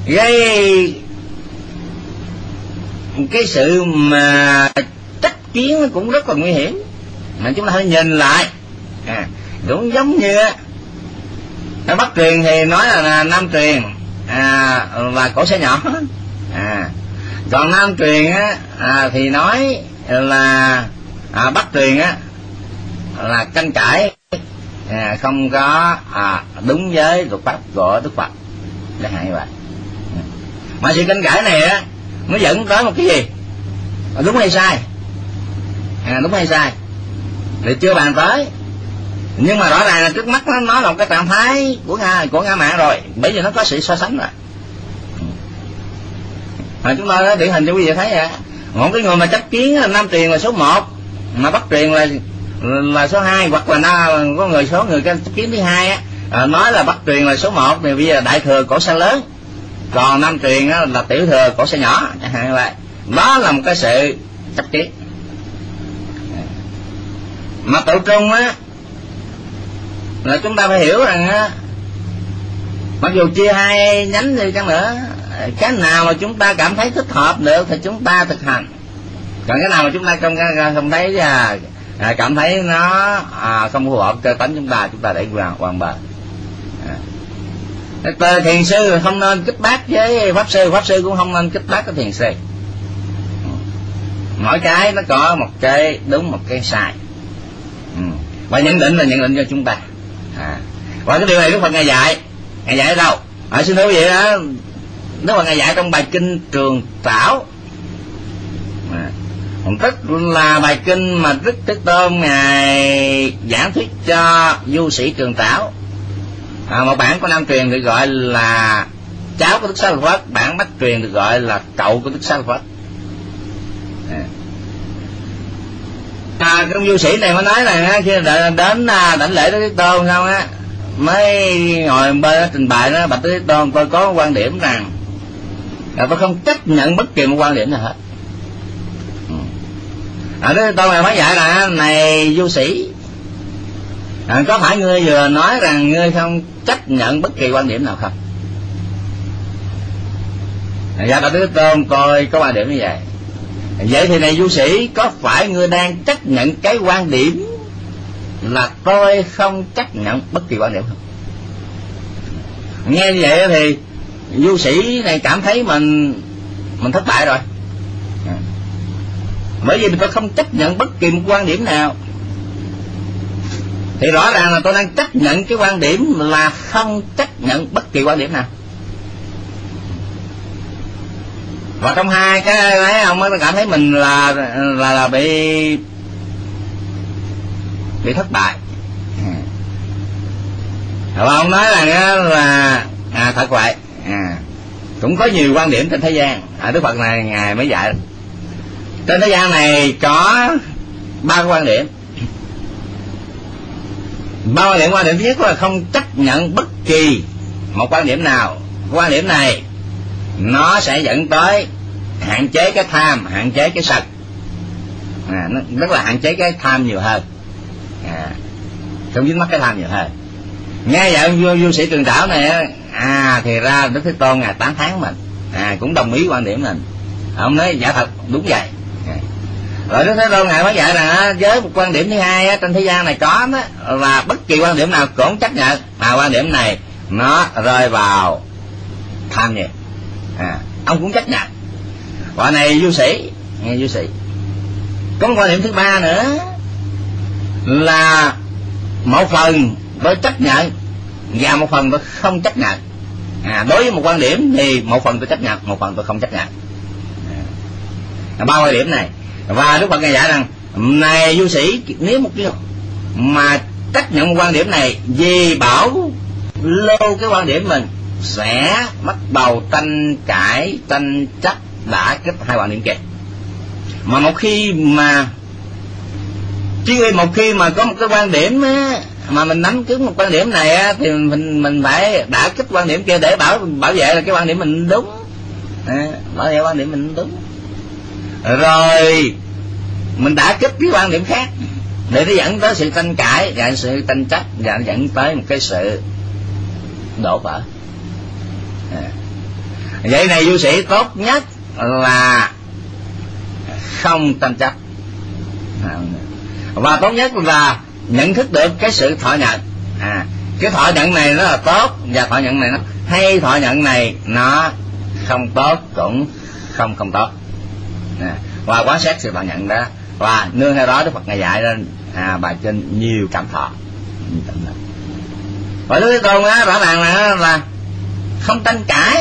cái sự mà trách kiến cũng rất là nguy hiểm, mà chúng ta phải nhìn lại. Cũng giống như ở Bắc truyền thì nói là Nam truyền, là cổ sẽ nhỏ. Còn Nam truyền thì nói là Bắc truyền là tranh cãi, không có đúng với luật pháp của Đức Phật, để hạn như vậy. Mà sự tranh cãi này nó dẫn tới một cái gì, đúng hay sai, đúng hay sai thì chưa bàn tới, nhưng mà rõ ràng là trước mắt nó là một cái trạng thái của ngã mạn rồi, bởi vì nó có sự so sánh rồi. Chúng ta điển hình cho quý vị thấy vậy, một cái người mà chấp kiến Nam truyền là số 1 mà Bắc truyền là số 2, hoặc là có người chấp kiến thứ 2 nói là Bắc truyền là số 1 thì bây giờ đại thừa cổ sẽ lớn, còn Nam truyền là tiểu thừa cổ sẽ nhỏ, chẳng hạn như vậy. Đó là một cái sự chấp kiến. Mà tự trung là chúng ta phải hiểu rằng mặc dù chia hai nhánh đi chăng nữa, cái nào mà chúng ta cảm thấy thích hợp được thì chúng ta thực hành, còn cái nào mà chúng ta không thấy cảm thấy nó không phù hợp cơ tánh chúng ta để hoàn bờ. Thiền sư không nên kích bác với pháp sư cũng không nên kích bác với thiền sư. Mỗi cái nó có một cái đúng một cái sai, và nhận định là nhận định cho chúng ta. Và cái điều này Đức Phật Ngài dạy ở đâu? Xin thưa quý vị đó, Đức Phật Ngài dạy trong bài kinh Trường Trảo, tức là bài kinh mà Đức Thế Tôn Ngài giảng thuyết cho du sĩ Trường Trảo. Một bản của Nam truyền được gọi là cháu của Đức Xá Lợi Phất, bản Bắc truyền được gọi là cậu của Đức Xá Lợi Phất. Trong du sĩ này mới nói là khi đến đảnh lễ Đức Thế Tôn xong mới ngồi bên trình bày nó, bạch Thế Tôn, tôi có quan điểm rằng là tôi không chấp nhận bất kỳ một quan điểm nào hết. Đức Thế Tôn này mới dạy là này du sĩ, có phải ngươi vừa nói rằng ngươi không chấp nhận bất kỳ quan điểm nào không? Dạ bạch Thế Tôn, tôi có quan điểm như vậy. Vậy thì này du sĩ, có phải ngươi đang chấp nhận cái quan điểm là tôi không chấp nhận bất kỳ quan điểm không? Nghe như vậy thì du sĩ này cảm thấy mình thất bại rồi, bởi vì tôi không chấp nhận bất kỳ một quan điểm nào. Thì rõ ràng là tôi đang chấp nhận cái quan điểm là không chấp nhận bất kỳ quan điểm nào. Và trong hai cái đấy ông mới cảm thấy mình là bị thất bại. Và ông nói là thật vậy, cũng có nhiều quan điểm trên thế gian. Đức Phật này Ngài mới dạy trên thế gian này có 3 quan điểm. 3 quan điểm. Quan điểm thứ nhất là không chấp nhận bất kỳ một quan điểm nào. Quan điểm này nó sẽ dẫn tới hạn chế cái tham, hạn chế cái sân, rất là hạn chế cái tham nhiều hơn, không dính mắc cái tham nhiều hơn. Nghe vậy du sĩ Trường Trảo này thì ra Đức Thế Tôn Ngài tán thán mình, cũng đồng ý quan điểm mình. Ông nói dạ thật đúng vậy. Rồi Đức Thế Tôn Ngài mới dạy rằng với một quan điểm thứ hai trên thế gian này có đó, là bất kỳ quan điểm nào cũng chấp nhận, mà quan điểm này nó rơi vào tham nhiều, ông cũng chấp nhận. Quả này du sĩ, nghe du sĩ. Có một quan điểm thứ 3 nữa là một phần tôi chấp nhận và một phần tôi không chấp nhận. Đối với một quan điểm thì một phần tôi chấp nhận, một phần tôi không chấp nhận. 3 quan điểm này. Và Đức Phật Ngài dạy rằng này du sĩ, nếu một cái mà chấp nhận một quan điểm này vì bảo lô cái quan điểm mình, sẽ bắt đầu tranh cãi, tranh chấp, đã kích hai quan điểm kia. Mà một khi mà có một cái quan điểm mà mình nắm cứng một quan điểm này thì mình phải đã kích quan điểm kia để bảo vệ là cái quan điểm mình đúng, bảo vệ quan điểm mình đúng. Rồi mình đã kích cái quan điểm khác để nó dẫn tới sự tranh cãi và sự tranh chấp, và dẫn tới một cái sự đổ vỡ. Vậy này du sĩ tốt nhất là không tranh chấp, và tốt nhất là nhận thức được cái sự thọ nhận. Cái thọ nhận này nó là tốt và thọ nhận này nó hay, thọ nhận này nó không tốt cũng không tốt. Và quán sát sự thọ nhận đó, và nương theo đó Đức Phật ngài dạy lên bài kinh nhiều cảm thọ. Và Đức Thế Tôn á, rõ ràng là không tranh cãi.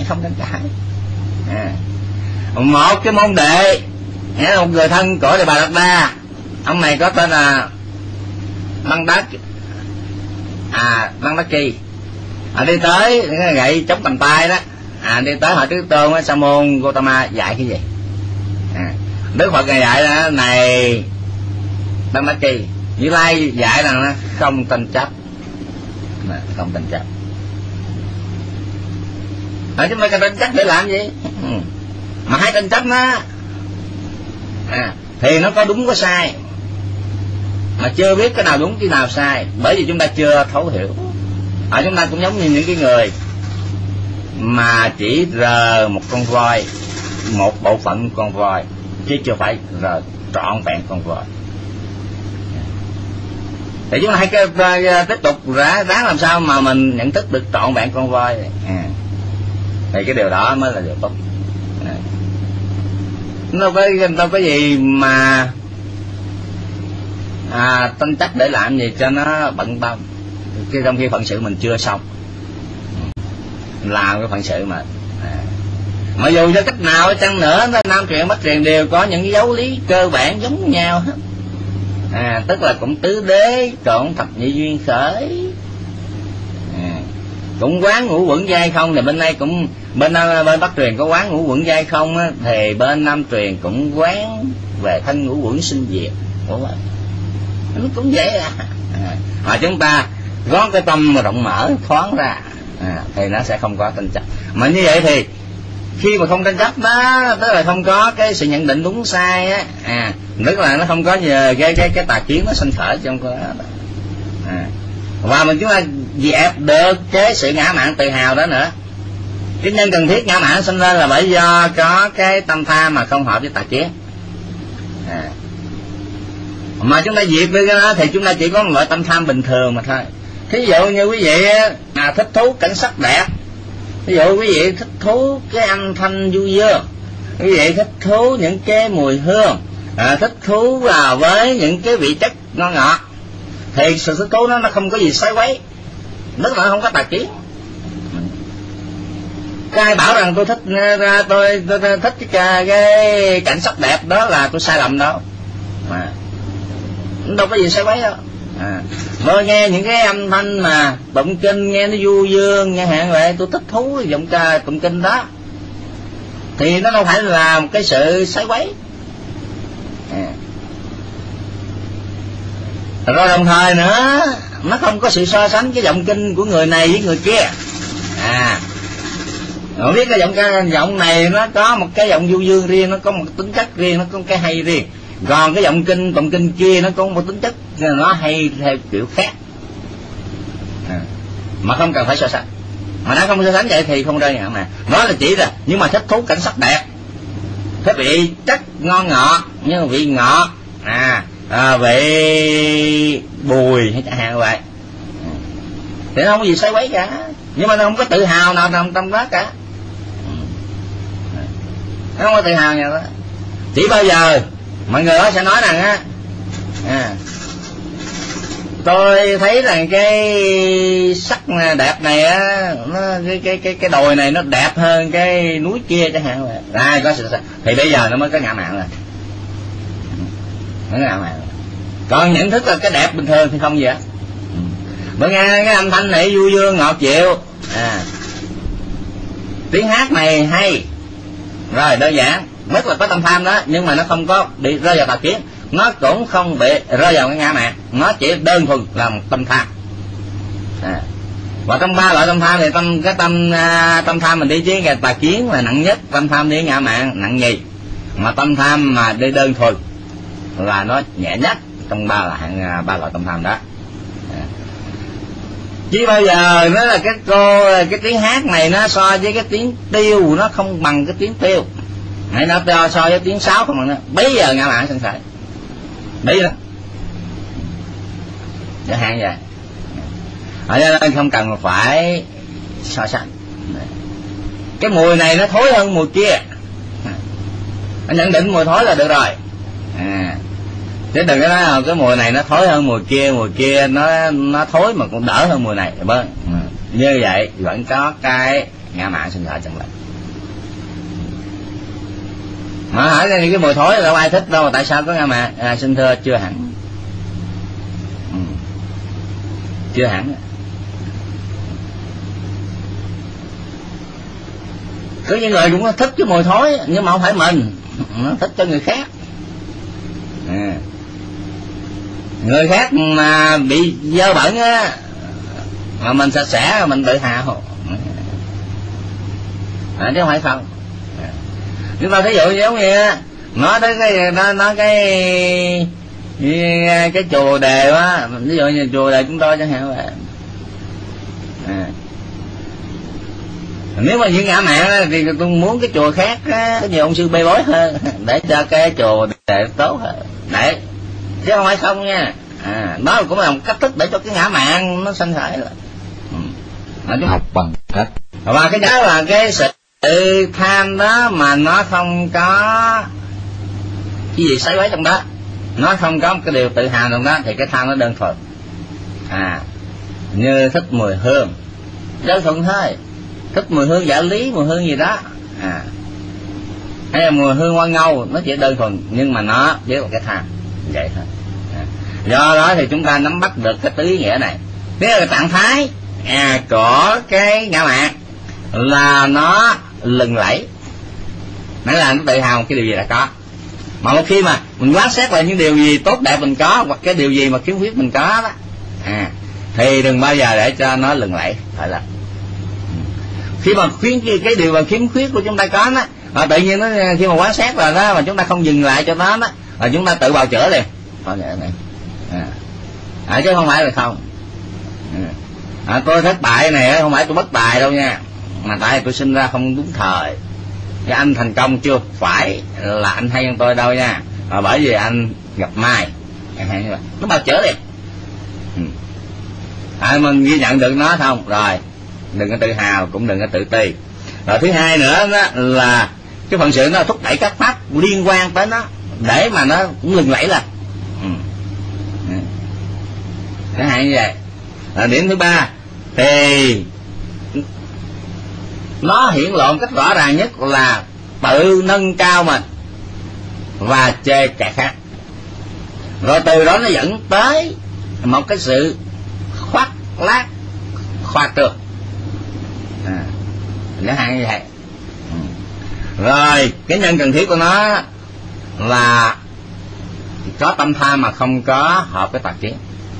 Một cái môn đệ, một người thân của Đề Bà Đạt Đa, ông này có tên là Đăng Đắc Kỳ, đi tới gậy chống tầm tay đó, đi tới hỏi Đức Tôn á, Sa môn Gotama dạy cái gì? Đức Phật ngài dạy là này Đăng Đắc Kỳ, Như Lai dạy rằng không tranh chấp, không tranh chấp. Chúng ta tranh chấp để làm gì? Mà hay tranh chấp nó thì nó có đúng có sai, mà chưa biết cái nào đúng cái nào sai, bởi vì chúng ta chưa thấu hiểu. Chúng ta cũng giống như những cái người mà chỉ rờ một con voi, một bộ phận con voi, chứ chưa phải rờ trọn vẹn con voi. Thì chúng ta hãy tiếp tục ráng làm sao mà mình nhận thức được trọn vẹn con voi. Thì cái điều đó mới là điều tốt. Đâu có gì mà tranh chấp để làm gì cho nó bận tâm, trong khi phận sự mình chưa xong, làm cái phận sự mà dù cho cách nào chăng nữa, Nam truyền Bắc truyền đều có những cái dấu lý cơ bản giống nhau hết. Tức là cũng tứ đế trộn thập nhị duyên khởi, cũng quán ngũ quẩn giai không. Thì bên đây cũng bên Bắc truyền có quán ngũ quẩn giai không á, thì bên Nam truyền cũng quán về thân ngũ quẩn sinh diệt. Nó cũng vậy mà chúng ta có cái tâm rộng mở thoáng ra thì nó sẽ không có tranh chấp. Mà như vậy thì khi mà không tranh chấp đó, tức là không có cái sự nhận định đúng sai á, tức là nó không có nhờ cái tà kiến nó sinh khởi trong cái đó. Và mình chúng ta dẹp được cái sự ngã mạn tự hào đó nữa. Cái nhân cần thiết ngã mạn sinh lên là bởi do có cái tâm tham mà không hợp với tà kiến. Mà chúng ta diệt đi cái đó thì chúng ta chỉ có một loại tâm tham bình thường mà thôi. Thí dụ như quý vị thích thú cảnh sắc đẹp, ví dụ quý vị thích thú cái âm thanh du dương, quý vị thích thú những cái mùi hương, thích thú với những cái vị chất ngon ngọt, thì sự thích thú nó không có gì xoáy quấy, tức là không có tà kiến. Ai bảo rằng tôi thích cái cảnh sắc đẹp đó là tôi sai lầm đâu, đâu có gì xoáy quấy đâu. Mới nghe những cái âm thanh mà tụng kinh nghe nó du dương nghe hạn vậy, tôi thích thú giọng ca tụng kinh đó, thì nó đâu phải là một cái sự xoáy quấy. Rồi đồng thời nữa, nó không có sự so sánh cái giọng kinh của người này với người kia. Họ biết cái giọng này nó có một cái giọng du dương riêng, nó có một tính chất riêng, nó có một cái hay riêng. Còn cái giọng kinh tụng kinh kia nó có một tính chất nó hay theo kiểu khác, mà không cần phải so sánh. Mà nếu không so sánh vậy thì không đơn giản mà nó là chỉ là nhưng mà thích thú cảnh sắc đẹp, cái vị chất ngon ngọt như vị ngọt, vị bùi hay chẳng hạn vậy, thì nó không có gì xoáy quấy cả, nhưng mà nó không có tự hào nào nằm trong đó cả. Nó không có tự hào nào đó. Chỉ bao giờ mọi người đó sẽ nói rằng tôi thấy rằng cái sắc đẹp này á, nó cái đồi này nó đẹp hơn cái núi kia chẳng hạn vậy. Có sự thì bây giờ nó mới có ngã mạn rồi. Nó ngã mạn. Còn nhận thức là cái đẹp bình thường thì không gì hết. Bởi nghe cái âm thanh này du dương ngọt dịu, tiếng hát này hay, rồi đơn giản, rất là có tâm tham đó, nhưng mà nó không có bị rơi vào tà kiến, nó cũng không bị rơi vào cái ngã mạn, nó chỉ đơn thuần là một tâm tham. Và trong ba loại tâm tham thì tâm tham mình đi chứ cái tà kiến là nặng nhất, tâm tham đi ngã mạn nặng nhì, mà tâm tham mà đi đơn thuần là nó nhẹ nhất trong ba loại tâm tham đó. Chứ bao giờ nó là cái tiếng hát này nó so với cái tiếng tiêu nó không bằng cái tiếng tiêu, hay nó so với tiếng sáo không bằng nữa, bây giờ ngã mạn sân khởi bây giờ chẳng hạn vậy. Cho nên không cần phải so sánh. Cái mùi này nó thối hơn mùi kia, anh nhận định mùi thối là được rồi. Chứ đừng có nói là cái mùi này nó thối hơn mùi kia nó thối mà cũng đỡ hơn mùi này. Như vậy vẫn có cái ngã mạn sinh khởi trong lòng. Mà hỏi cái mùi thối là đâu ai thích đâu, mà tại sao có ngã mạn? Xin thưa chưa hẳn. Chưa hẳn. Có những người cũng thích cái mùi thối, nhưng mà không phải mình, nó thích cho người khác. Người khác mà bị dơ bẩn á, mà mình sạch sẽ mình tự hào, chứ không phải không. Nhưng mà ví dụ giống như nói tới cái chùa Đề á, ví dụ như chùa Đề chúng tôi chẳng hạn vậy. Nếu mà những ngã mạn thì tôi muốn cái chùa khác có nhiều ông sư bê bối hơn, để cho cái chùa Đề tốt hơn, đấy, chứ không phải không nha. Đó cũng là một cách thức để cho cái ngã mạn nó sanh khởi. Học bằng cách, và cái đó là cái sự tham đó mà nó không có cái gì xoáy quấy trong đó, nó không có một cái điều tự hào trong đó, thì cái tham nó đơn thuần. Như thích mùi hương, đơn thuần thôi, thích mùi hương giả lý, mùi hương gì đó, hay là mùi hương hoa ngâu, nó chỉ đơn thuần, nhưng mà nó với một cái tham vậy thôi. Do đó thì chúng ta nắm bắt được cái tứ ý nghĩa này. Thế là trạng thái của cái ngã mạn là nó lừng lẫy, nghĩa là nó tự hào cái điều gì đã có. Mà một khi mà mình quán xét lại những điều gì tốt đẹp mình có, hoặc cái điều gì mà khiếm khuyết mình có đó, thì đừng bao giờ để cho nó lừng lẫy. Phải là khi mà cái điều mà khiếm khuyết của chúng ta có đó, mà tự nhiên nó khi mà quán xét rồi đó, mà chúng ta không dừng lại cho nó đó, là chúng ta tự bào chữa liền. Chứ không phải là không. Tôi thất bại này không phải tôi bất tài đâu nha, mà tại tôi sinh ra không đúng thời. Cái anh thành công chưa phải là anh hay hơn tôi đâu nha, mà bởi vì anh gặp may, nó bào chữa liền. Mình ghi nhận được nó không, rồi đừng có tự hào, cũng đừng có tự ti. Rồi thứ hai nữa đó là cái phận sự nó thúc đẩy các pháp liên quan tới nó, để mà nó cũng lừng lẫy lên. Thứ hai như vậy. Điểm thứ ba thì nó hiển lộ cách rõ ràng nhất là tự nâng cao mình và chê kẻ khác, rồi từ đó nó dẫn tới một cái sự khoác lác, khoa trương. Thứ hai như vậy. Rồi cái nhân cần thiết của nó là có tâm tham mà không có hợp với tà kiến.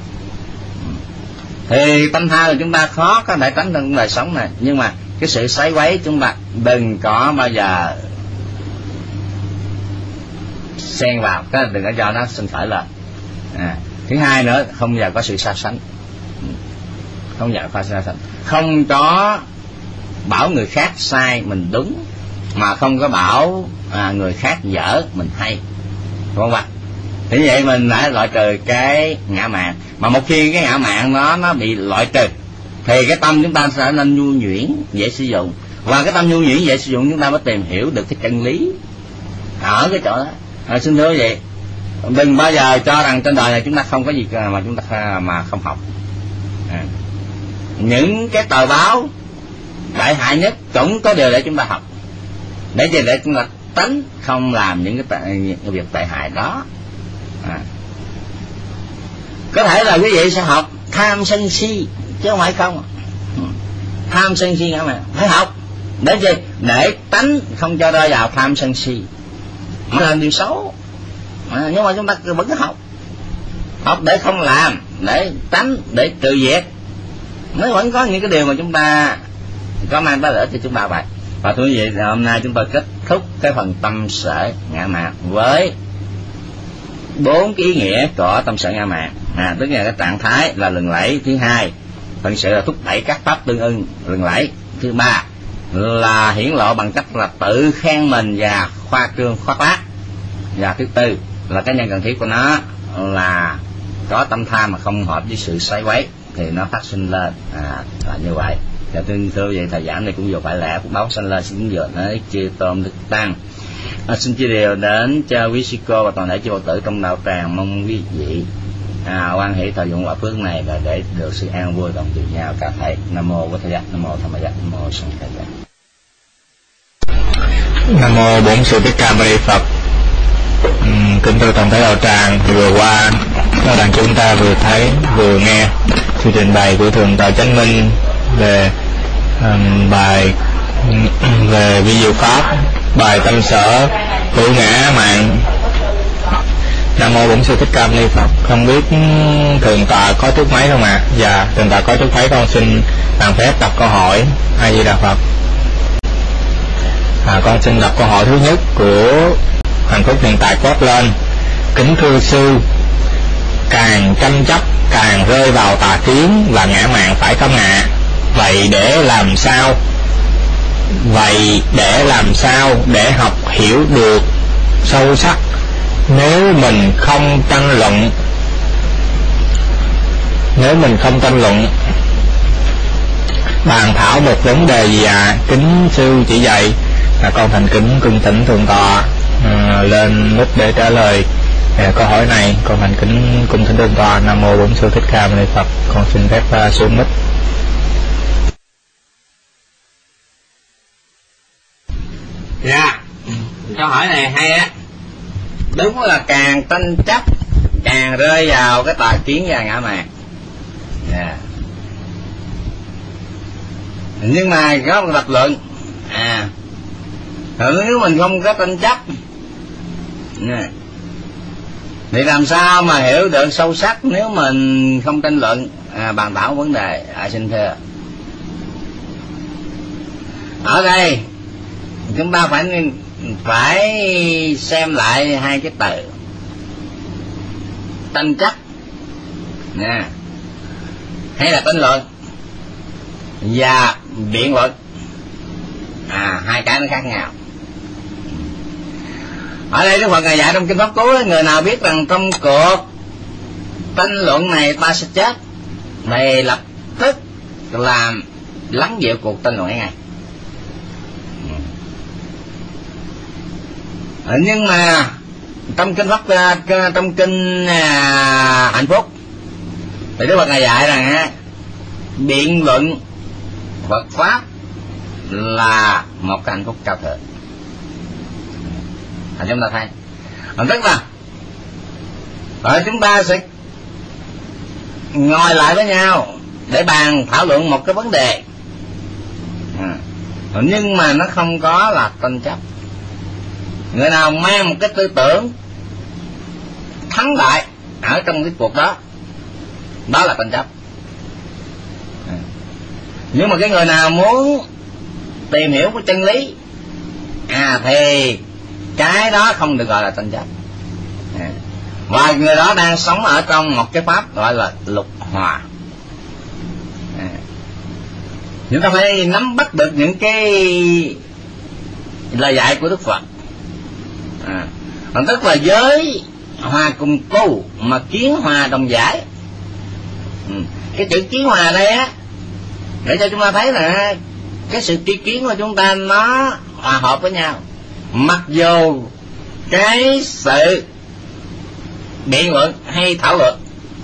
Thì tâm tham là chúng ta khó có thể tránh trong đời sống này, nhưng mà cái sự xoáy quấy chúng ta đừng có bao giờ xen vào, cái đừng có cho nó sinh khởi lên. Thứ hai nữa, không bao giờ có sự so sánh, không bao giờ có so sánh, không có bảo người khác sai mình đúng, mà không có bảo người khác dở mình hay, đúng không ạ? Thì như vậy mình đã loại trừ cái ngã mạn. Mà một khi cái ngã mạn nó bị loại trừ thì cái tâm chúng ta sẽ nên nhu nhuyễn, dễ sử dụng. Và cái tâm nhu nhuyễn dễ sử dụng, chúng ta mới tìm hiểu được cái chân lý ở cái chỗ đó. Xin thưa vậy, đừng bao giờ cho rằng trên đời này chúng ta không có gì mà chúng ta mà không học. Những cái tờ báo đại hại nhất cũng có điều để chúng ta học, để chúng ta tránh không làm những cái việc tệ hại đó. Có thể là quý vị sẽ học tham sân si, chứ không phải không. Tham sân si ngã mạn phải học để gì? Để tránh không cho rơi vào tham sân si, mà làm điều xấu. Nhưng mà chúng ta vẫn cứ học để không làm, để tránh, để trừ diệt. Nó vẫn có những cái điều mà chúng ta có mang tới lợi ích cho chúng ta vậy. Và thưa quý vị, hôm nay chúng tôi kết thúc cái phần tâm sở ngã mạn với 4 cái ý nghĩa của tâm sở ngã mạn. Tức là cái trạng thái là lừng lẫy. Thứ hai, phận sự là thúc đẩy các pháp tương ưng lừng lẫy. Thứ ba là hiển lộ bằng cách là tự khen mình và khoa trương khoác lác. Và thứ tư là cái nhân cần thiết của nó là có tâm tham mà không hợp với sự xoáy quấy. thì nó phát sinh lên, là như vậy. Và thưa vậy thời giảng này cũng vừa phải lẽ phúc báo sanh lên xin vừa nói chư tôn đức tăng. Xin chia điều đến cho quý sư cô và toàn thể chư Phật tử trong đạo tràng, mong quý vị hoan hỷ thời dụng quả phước này và để được sự an vui đồng từ nhau cả thầy. Nam mô Bổn Thầy Giác, Nam mô Tham Giác, Nam mô Sanh Khai Giác. Nam mô Bổn Sư Thích Ca Mâu Ni Phật. Kính thưa toàn thể đạo tràng, vừa qua đạo tràng chúng ta vừa nghe sự trình bày của thượng tọa Chánh Minh về bài về vi diệu pháp, bài tâm sở hữu ngã mạng. Nam mô Bổn Sư Thích Ca Mâu Ni Phật. Không biết thượng tọa có chút máy không ạ? Dạ, thượng tọa có chút máy, con xin làm phép đọc câu hỏi. A Di Đà Phật. Con xin đọc câu hỏi thứ nhất của Hạnh Phúc Hiện Tại post lên. Kính thưa sư, càng tranh chấp càng rơi vào tà kiến và ngã mạn phải không ạ? Vậy để làm sao để học hiểu được sâu sắc nếu mình không tranh luận bàn thảo một vấn đề gì ạ? Kính sư chỉ dạy. Con thành kính cung thỉnh thượng tọa lên mic để trả lời câu hỏi này. Con thành kính cung thỉnh thượng tọa. Nam mô Bổn Sư Thích Ca Mâu Ni Phật. Con xin phép xuống mic. Dạ, câu hỏi này hay á. Đúng là càng tranh chấp càng rơi vào cái tà kiến và ngã mạn. Yeah. Nhưng mà có một lập luận, nếu mình không có tranh chấp thì làm sao mà hiểu được sâu sắc nếu mình không tranh luận bàn thảo vấn đề. Xin thưa, ở đây chúng ta phải xem lại hai cái từ tranh chấp nè, hay là tranh luận và biện luận. Hai cái nó khác nhau. Ở đây Đức Phật Ngài dạy trong kinh Pháp Cú, người nào biết rằng trong cuộc tranh luận này ta sẽ chết, thì lập tức làm lắng dịu cuộc tranh luận ấy ngay. Nhưng mà trong kinh Hạnh Phúc thì Đức Phật Ngài dạy rằng biện luận Phật pháp là một cái hạnh phúc cao thượng. Chúng ta thấy tức là chúng ta sẽ ngồi lại với nhau để bàn thảo luận một cái vấn đề, nhưng mà nó không có là tranh chấp. Người nào mang một cái tư tưởng thắng bại ở trong cái cuộc đó, đó là tranh chấp. Nhưng mà cái người nào muốn tìm hiểu cái chân lý thì cái đó không được gọi là tranh chấp. Và người đó đang sống ở trong một cái pháp gọi là lục hòa. Chúng ta phải nắm bắt được những cái lời dạy của Đức Phật. Tức là giới hòa cùng tu mà kiến hòa đồng giải. Cái chữ kiến hòa đây á, để cho chúng ta thấy là cái sự tri kiến của chúng ta nó hòa hợp với nhau. Mặc dù cái sự biện luận hay thảo luận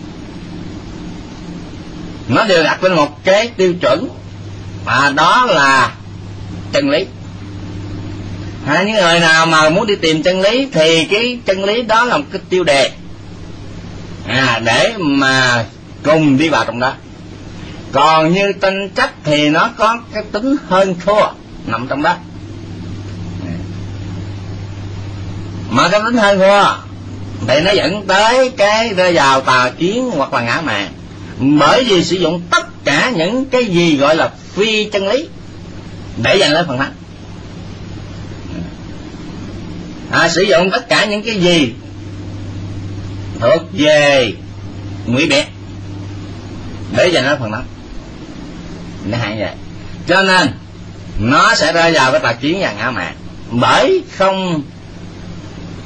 nó đều đặt lên một cái tiêu chuẩn, và đó là chân lý. Những người nào mà muốn đi tìm chân lý thì cái chân lý đó là một cái tiêu đề để mà cùng đi vào trong đó. Còn như tranh chấp thì nó có cái tính hơn thua nằm trong đó. Mà cái tính hơn thua thì nó dẫn tới cái rơi vào tà kiến hoặc là ngã mạn, bởi vì sử dụng tất cả những cái gì gọi là phi chân lý để giành lấy phần thắng. Sử dụng tất cả những cái gì thuộc về ngụy biện để giành lấy phần thắng. Nó hay vậy. Cho nên nó sẽ rơi vào cái tà kiến và ngã mạn, bởi không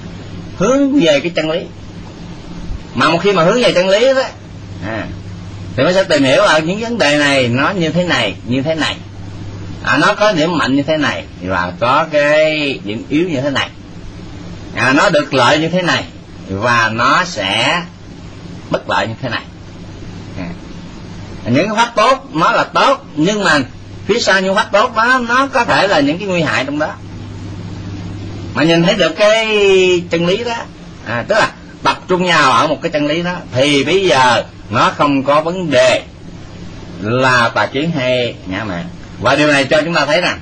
hướng về cái chân lý. Mà một khi mà hướng về chân lý đó thì mới sẽ tìm hiểu ở những vấn đề này nó như thế này, như thế này. Nó có điểm mạnh như thế này và có cái điểm yếu như thế này. Nó được lợi như thế này và nó sẽ bất lợi như thế này. Những cái pháp tốt nó là tốt, nhưng mà phía sau những pháp tốt đó nó có thể là những cái nguy hại trong đó. Mà nhìn thấy được cái chân lý đó, tức là tập trung nhau ở một cái chân lý đó, thì bây giờ nó không có vấn đề là tà kiến hay ngã mạn. Và điều này cho chúng ta thấy rằng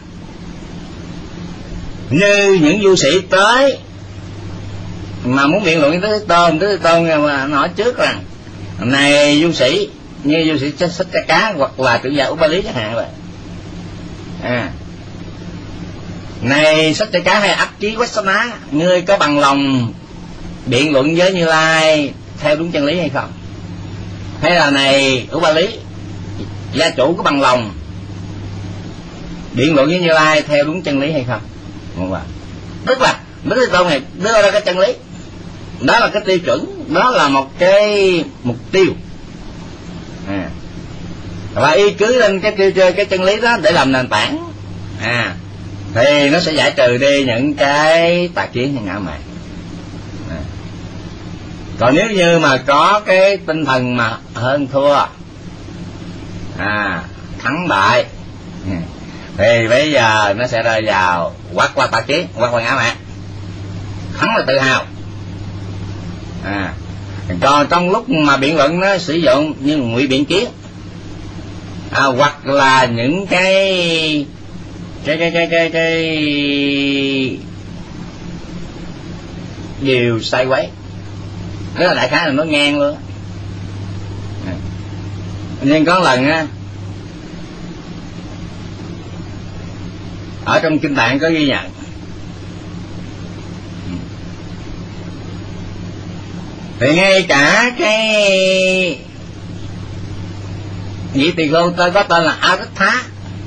như những du sĩ tới mà muốn biện luận với Thế Tôn mà nói trước rằng này du sĩ, như du sĩ Sách Cha Cá hoặc là trưởng giả Upali chẳng hạn vậy. Này Sách Cha Cá hay Ác Chí Quách-sa-ná, ngươi có bằng lòng biện luận với Như Lai theo đúng chân lý hay không? Hay là này Upali, gia chủ có bằng lòng biện luận với Như Lai theo đúng chân lý hay không? Tức là Đức Thế Tôn này đưa ra cái chân lý, đó là cái tiêu chuẩn, đó là một cái mục tiêu, và y cứ lên cái chân lý đó để làm nền tảng, thì nó sẽ giải trừ đi những cái tà kiến hay ngã mạn. Còn nếu như mà có cái tinh thần mà hơn thua, thắng bại, thì bây giờ nó sẽ rơi vào hoặc là tà kiến hoặc là ngã mạn. Thắng là tự hào. Còn trong lúc mà biện luận nó sử dụng như ngụy biện kiến, hoặc là những cái điều sai quấy, đó là đại khái là nó ngang luôn. Nhưng có lần á, ở trong kinh tạng có ghi nhận thì ngay cả cái vị tỳ khưu tôi có tên là A-rích-thá,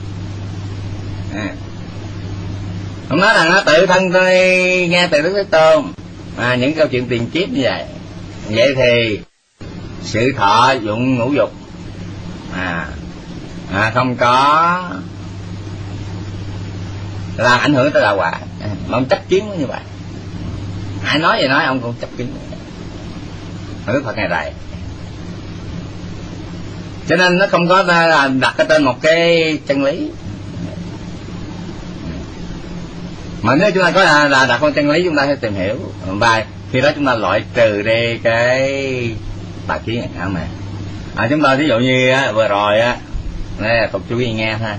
ông nói rằng tự thân tôi nghe từ Đức Thế Tôn những câu chuyện tiền kiếp như vậy. Vậy thì sự thọ dụng ngũ dục không có làm ảnh hưởng tới đạo quả. Mà ông chấp kiến như vậy, ai nói gì nói ông cũng chấp kiến. Đức Phật ngày rày, cho nên nó không có đặt cái tên một cái chân lý. Mà nếu chúng ta có là đặt con chân lý, chúng ta sẽ tìm hiểu và khi đó chúng ta loại trừ đi cái tà kiến ngã mạn. Chúng ta ví dụ như vừa rồi đây là tục chú ý nghe thôi.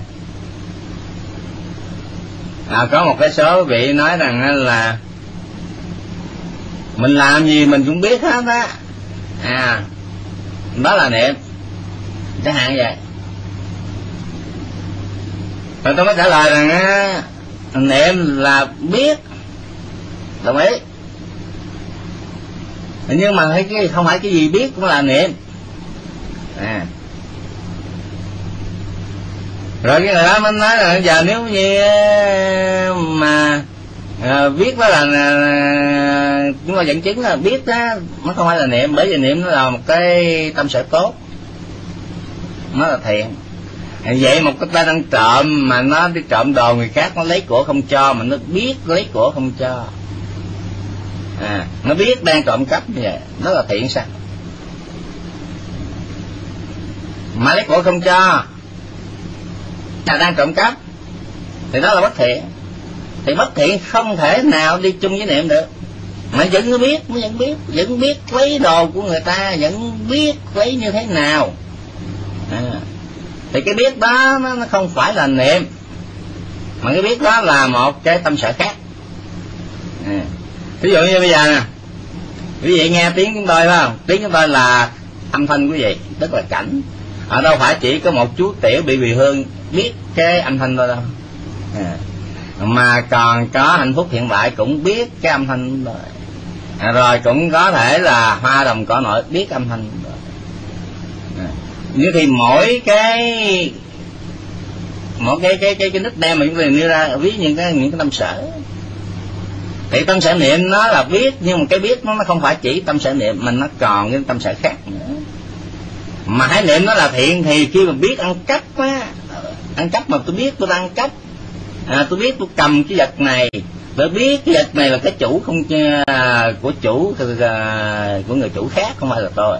Có một cái số vị nói rằng là mình làm gì mình cũng biết hết á, đó là niệm, chẳng hạn vậy. Rồi tôi mới trả lời rằng niệm là biết, đồng ý, nhưng mà cái không phải cái gì biết cũng là niệm. Rồi cái người đó mới nói là giờ nếu như mà biết đó là chúng ta dẫn chứng là biết đó, nó không phải là niệm, bởi vì niệm nó là một cái tâm sở tốt, nó là thiện. Vậy một cái tay đang trộm mà nó đi trộm đồ người khác, nó lấy của không cho, mà nó biết lấy của không cho, nó biết đang trộm cắp như vậy, nó là thiện sao? Mà lấy của không cho là đang trộm cắp thì đó là bất thiện. Thì bất thiện không thể nào đi chung với niệm được, mà vẫn biết, vẫn biết lấy đồ của người ta, vẫn biết lấy như thế nào. Thì cái biết đó nó không phải là niệm, mà cái biết đó là một cái tâm sở khác. Ví dụ như bây giờ nè, quý vị nghe tiếng chúng tôi phải không? Tiếng chúng tôi là âm thanh quý vị, tức là cảnh. Ở đâu phải chỉ có một chú tiểu bị Bì Hương biết cái âm thanh thôi đâu, mà còn có Hạnh Phúc Hiện Tại cũng biết cái âm thanh đó. Rồi cũng có thể là Hoa Đồng Cỏ Nội biết âm thanh đó. Như thì mỗi cái nickname mà chúng ta nêu ra ví những cái tâm sở. Thì tâm sở niệm nó là biết, nhưng mà cái biết nó không phải chỉ tâm sở niệm, mà nó còn cái tâm sở khác nữa. Mà hãy niệm nó là thiện thì khi mà biết ăn cắp á, ăn cắp mà tôi biết tôi đang ăn cắp, tôi biết tôi cầm cái vật này, tôi biết cái vật này là cái chủ không của chủ của người chủ khác, không phải là tôi.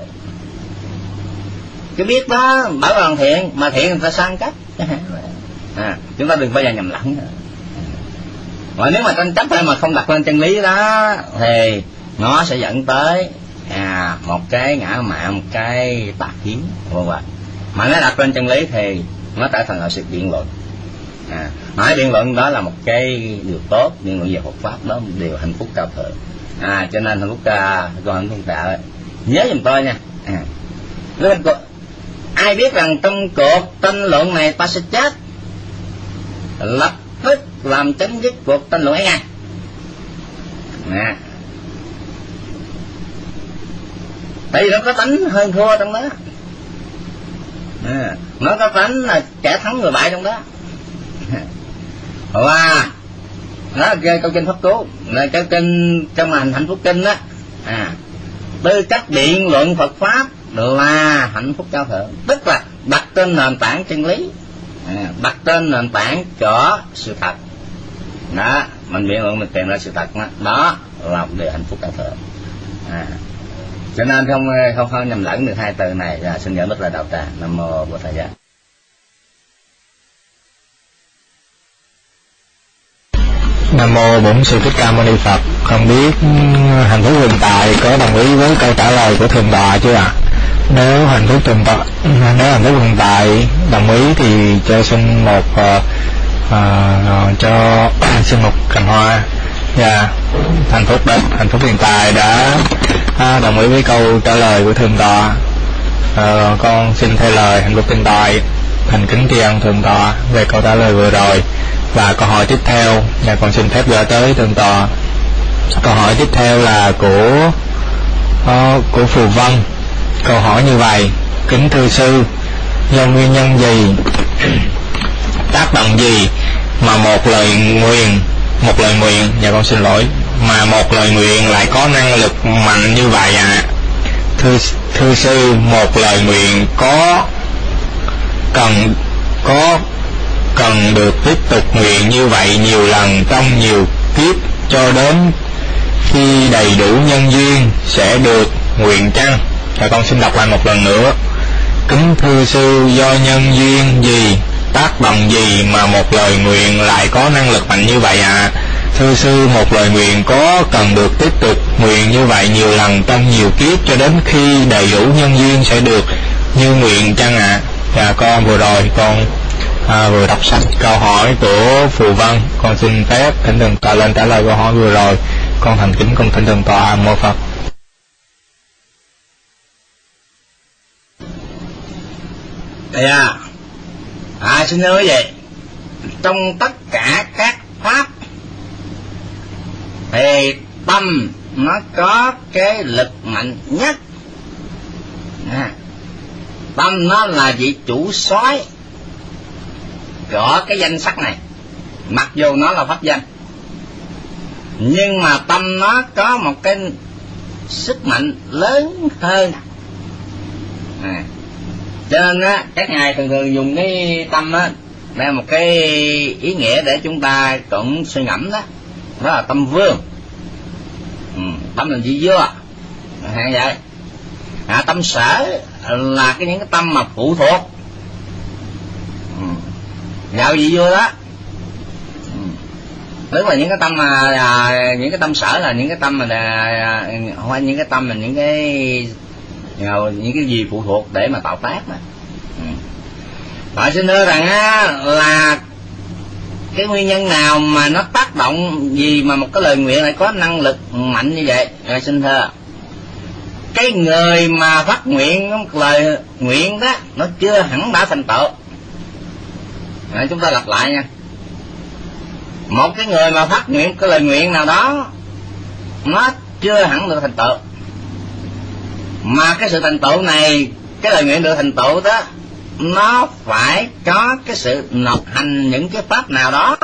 Cái biết đó bảo là thiện, mà thiện người ta sang cắp. Chúng ta đừng bao giờ nhầm lẫn. Và nếu mà tranh chấp hay mà không đặt lên chân lý đó thì nó sẽ dẫn tới một cái ngã mạn, một cái tà kiến, vân vân. Mà nó đặt lên chân lý thì nó trở thành là sự biện luận. Nói biện luận đó là một cái điều tốt, biện luận về Phật pháp đó một điều hạnh phúc cao thượng. Cho nên hạnh phúc còn hạnh phúc đạo nhớ giùm tôi nha. Ai biết rằng trong cuộc tranh luận này ta sẽ chết, lập tức làm chấm dứt cuộc tranh luận ấy nha. Tại vì nó có tánh hơn thua trong đó, nó có tánh là kẻ thắng người bại trong đó. Và đó là câu kinh Pháp Cú, là câu kinh trong hạnh phúc kinh đó. Tư cách biện luận Phật pháp là hạnh phúc cao thượng, tức là đặt trên nền tảng chân lý, đặt trên nền tảng của sự thật. Đó, mình biện luận mình tìm ra sự thật đó là một điều hạnh phúc cao thượng. Cho nên không nhầm lẫn được hai từ này. Xin nhận đức là đạo tràng. Nam mô Bổn Thầy Giá. Nam mô Bổn Sư Thích Ca Mâu Ni Phật. Không biết hạnh phúc hiện tại có đồng ý với câu trả lời của thượng tọa chưa ạ? Nếu hạnh phúc hiện tại đồng ý thì cho xin một xin một cành hoa. Hạnh phúc hiện tại đã đồng ý với câu trả lời của thượng tọa. Con xin thay lời hạnh phúc hiện tại thành kính tri ân thượng tọa về câu trả lời vừa rồi. Và câu hỏi tiếp theo con xin phép gửi tới thượng tọa. Câu hỏi tiếp theo là của Phù Vân. Câu hỏi như vậy: kính thưa sư, do nguyên nhân gì, tác động gì mà một lời nguyện mà một lời nguyện lại có năng lực mạnh như vậy ạ? Thưa sư, một lời nguyện có cần được tiếp tục nguyện như vậy nhiều lần trong nhiều kiếp cho đến khi đầy đủ nhân duyên sẽ được nguyện chăng? Con xin đọc lại một lần nữa. Kính thưa sư, do nhân duyên gì, tác động gì mà một lời nguyện lại có năng lực mạnh như vậy ạ? Thưa sư, một lời nguyện có cần được tiếp tục nguyện như vậy nhiều lần trong nhiều kiếp cho đến khi đầy đủ nhân duyên sẽ được như nguyện chăng ạ? Con vừa rồi con vừa đọc sách câu hỏi của Phù Vân. Con xin phép thỉnh thượng tọa lên trả lời câu hỏi vừa rồi. Con thành kính con thỉnh thượng tọa mô Phật. Xin thưa quý vị, trong tất cả các pháp thì tâm nó có cái lực mạnh nhất. Tâm nó là vị chủ soái của cái danh sắc này, mặc dù nó là pháp danh, nhưng mà tâm nó có một cái sức mạnh lớn hơn. Cho nên á, các ngài thường dùng cái tâm á là một cái ý nghĩa để chúng ta cũng suy ngẫm đó. Đó là tâm vương. Tâm là vị vua vậy. Tâm sở là những cái tâm mà phụ thuộc vào vị vua đó. Tức là những cái tâm mà những cái tâm sở là những cái tâm mà không phải những cái tâm là những cái gì phụ thuộc để mà tạo tác mà. Họ xin nói rằng là cái nguyên nhân nào mà nó tác động gì mà một cái lời nguyện lại có năng lực mạnh như vậy? Rồi xin thưa, cái người mà phát nguyện một lời nguyện đó nó chưa hẳn đã thành tựu. Chúng ta lặp lại nha. Một cái người mà phát nguyện cái lời nguyện nào đó nó chưa hẳn được thành tựu, mà cái sự thành tựu này, cái lời nguyện được thành tựu đó, nó phải có cái sự nộp hành những cái pháp nào đó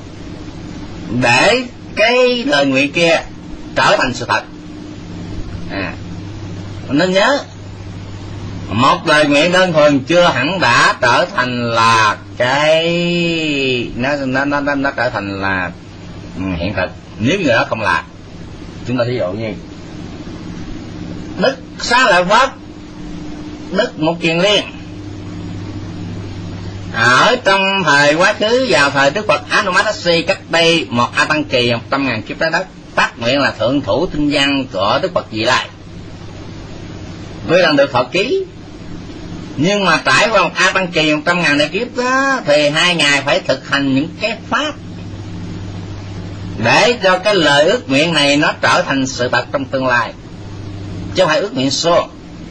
để cái lời nguyện kia trở thành sự thật. Nên nhớ Một lời nguyện đơn thuần chưa hẳn đã trở thành là cái nó trở thành là hiện thực nếu người đó không làm. Chúng ta ví dụ như Đức Xá Lợi Phất, Đức Mục Kiền Liên ở trong thời quá khứ vào thời Đức Phật Anumattassi cách đây một A Tăng Kỳ 100.000 kiếp trái đất, phát nguyện là thượng thủ tinh văn của Đức Phật Vị Lai, với lần được Phật ký. Nhưng mà trải qua một A Tăng Kỳ 100.000 đại kiếp đó, thì 2 ngày phải thực hành những cái pháp để cho cái lời ước nguyện này nó trở thành sự thật trong tương lai, chứ không phải ước nguyện xô.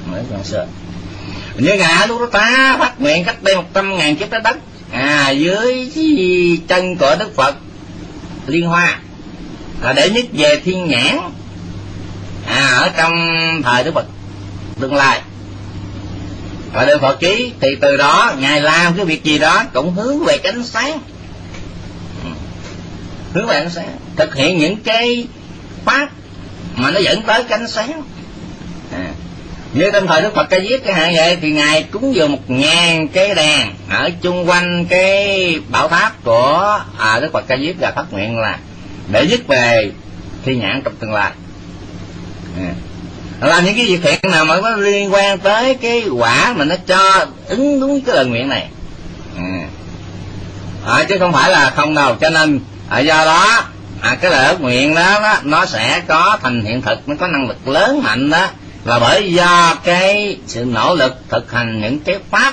Như ngài Anuruddha phát nguyện cách đây 100.000 kiếp trái đất dưới chân của Đức Phật Liên Hoa là để nhất về thiên nhãn ở trong thời Đức Phật tương lai, và được Phật ký. Thì từ đó ngài làm cái việc gì đó cũng hướng về cái ánh sáng, hướng về ánh sáng, thực hiện những cái pháp mà nó dẫn tới cái ánh sáng. Như trong thời Đức Phật Ca Diếp cái hạn vậy, thì ngài cúng dường 1000 cái đèn ở chung quanh cái bảo tháp của Đức Phật Ca Diếp, và phát nguyện là để dứt về thiên nhãn trong tương lai. Làm những cái việc thiện nào mà có liên quan tới cái quả mà nó cho ứng đúng cái lời nguyện này, chứ không phải là không đâu. Cho nên do đó cái lời ước nguyện đó nó sẽ có thành hiện thực, nó có năng lực lớn mạnh đó, là bởi do cái sự nỗ lực thực hành những cái pháp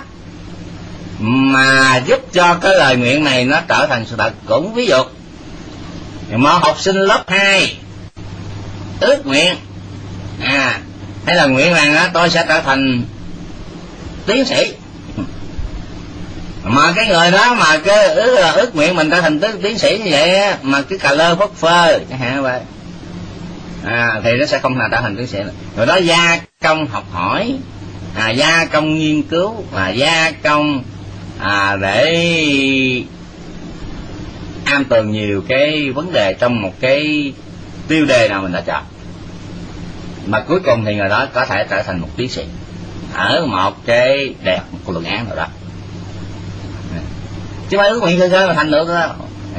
mà giúp cho cái lời nguyện này nó trở thành sự thật. Cũng ví dụ một học sinh lớp 2 ước nguyện hay là nguyện rằng tôi sẽ trở thành tiến sĩ, mà cái người đó mà cái ước nguyện mình trở thành tiến sĩ như vậy mà cứ cà lơ phất phơ chẳng hạn vậy, thì nó sẽ không trở thành tiến sĩ. Rồi đó gia công học hỏi, gia công nghiên cứu, và gia công để am tường nhiều cái vấn đề trong một cái tiêu đề nào mình đã chọn, mà cuối cùng thì người đó có thể trở thành một tiến sĩ ở một cái đại học, một luận án nào đó, chứ phải ước nguyện sơ sơ mà thành được đâu.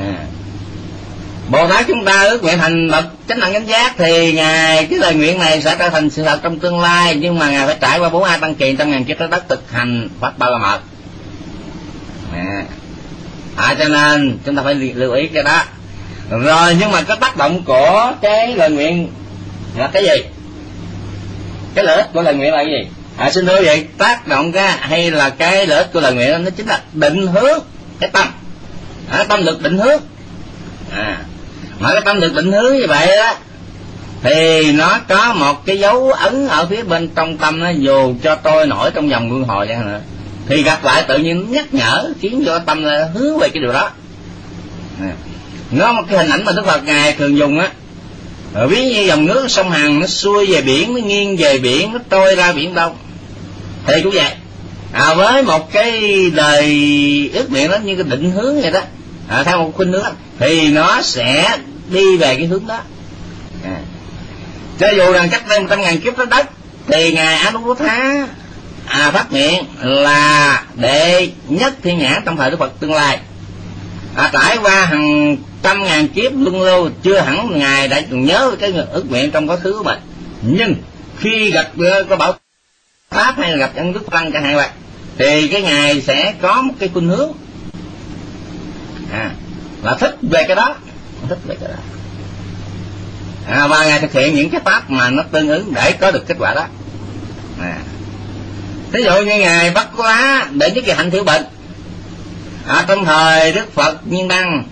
Bồ Tát chúng ta ước nguyện thành bậc chánh đẳng chánh giác thì ngài cái lời nguyện này sẽ trở thành sự thật trong tương lai, nhưng mà ngài phải trải qua 4 A Tăng Kỳ 100.000 kiếp trái đất thực hành pháp Ba La Mật. Cho nên chúng ta phải lưu ý cái đó. Rồi nhưng mà cái tác động của cái lời nguyện là cái gì? Cái lợi ích của lời nguyện là cái gì? Xin thưa vậy, tác động cái hay là cái lợi ích của lời nguyện đó, nó chính là định hướng cái tâm, tâm được định hướng. Mà cái tâm được định hướng như vậy đó thì nó có một cái dấu ấn ở phía bên trong tâm, nó dù cho tôi nổi trong vòng luân hồi vậy nữa thì gặp lại tự nhiên nhắc nhở, khiến cho tâm là hướng về cái điều đó. Nó một cái hình ảnh mà Đức Phật ngài thường dùng á, ví như dòng nước sông Hằng nó xuôi về biển, nó nghiêng về biển, nó trôi ra biển Đông, thì cũng vậy. Với một cái lời ước nguyện đó như cái định hướng vậy đó, theo một khuynh hướng thì nó sẽ đi về cái hướng đó. Cho dù rằng cách đây 100.000 kiếp trái đất thì ngài Anuruddha phát nguyện là để nhất thiên nhãn trong thời Đức Phật tương lai, trải qua hàng 100.000 kiếp luân lưu, chưa hẳn ngài đã nhớ cái ước nguyện trong quá khứ của mình, nhưng khi gặp có bảo pháp hay là gặp ân đức tăng chẳng hạn vậy, thì cái ngài sẽ có một cái khuynh hướng là thích về cái đó, và ngài thực hiện những cái pháp mà nó tương ứng để có được kết quả đó. Ví dụ như ngài Bắc Quá để giúp cái hạnh thiểu bệnh trong thời Đức Phật Nhiên Đăng,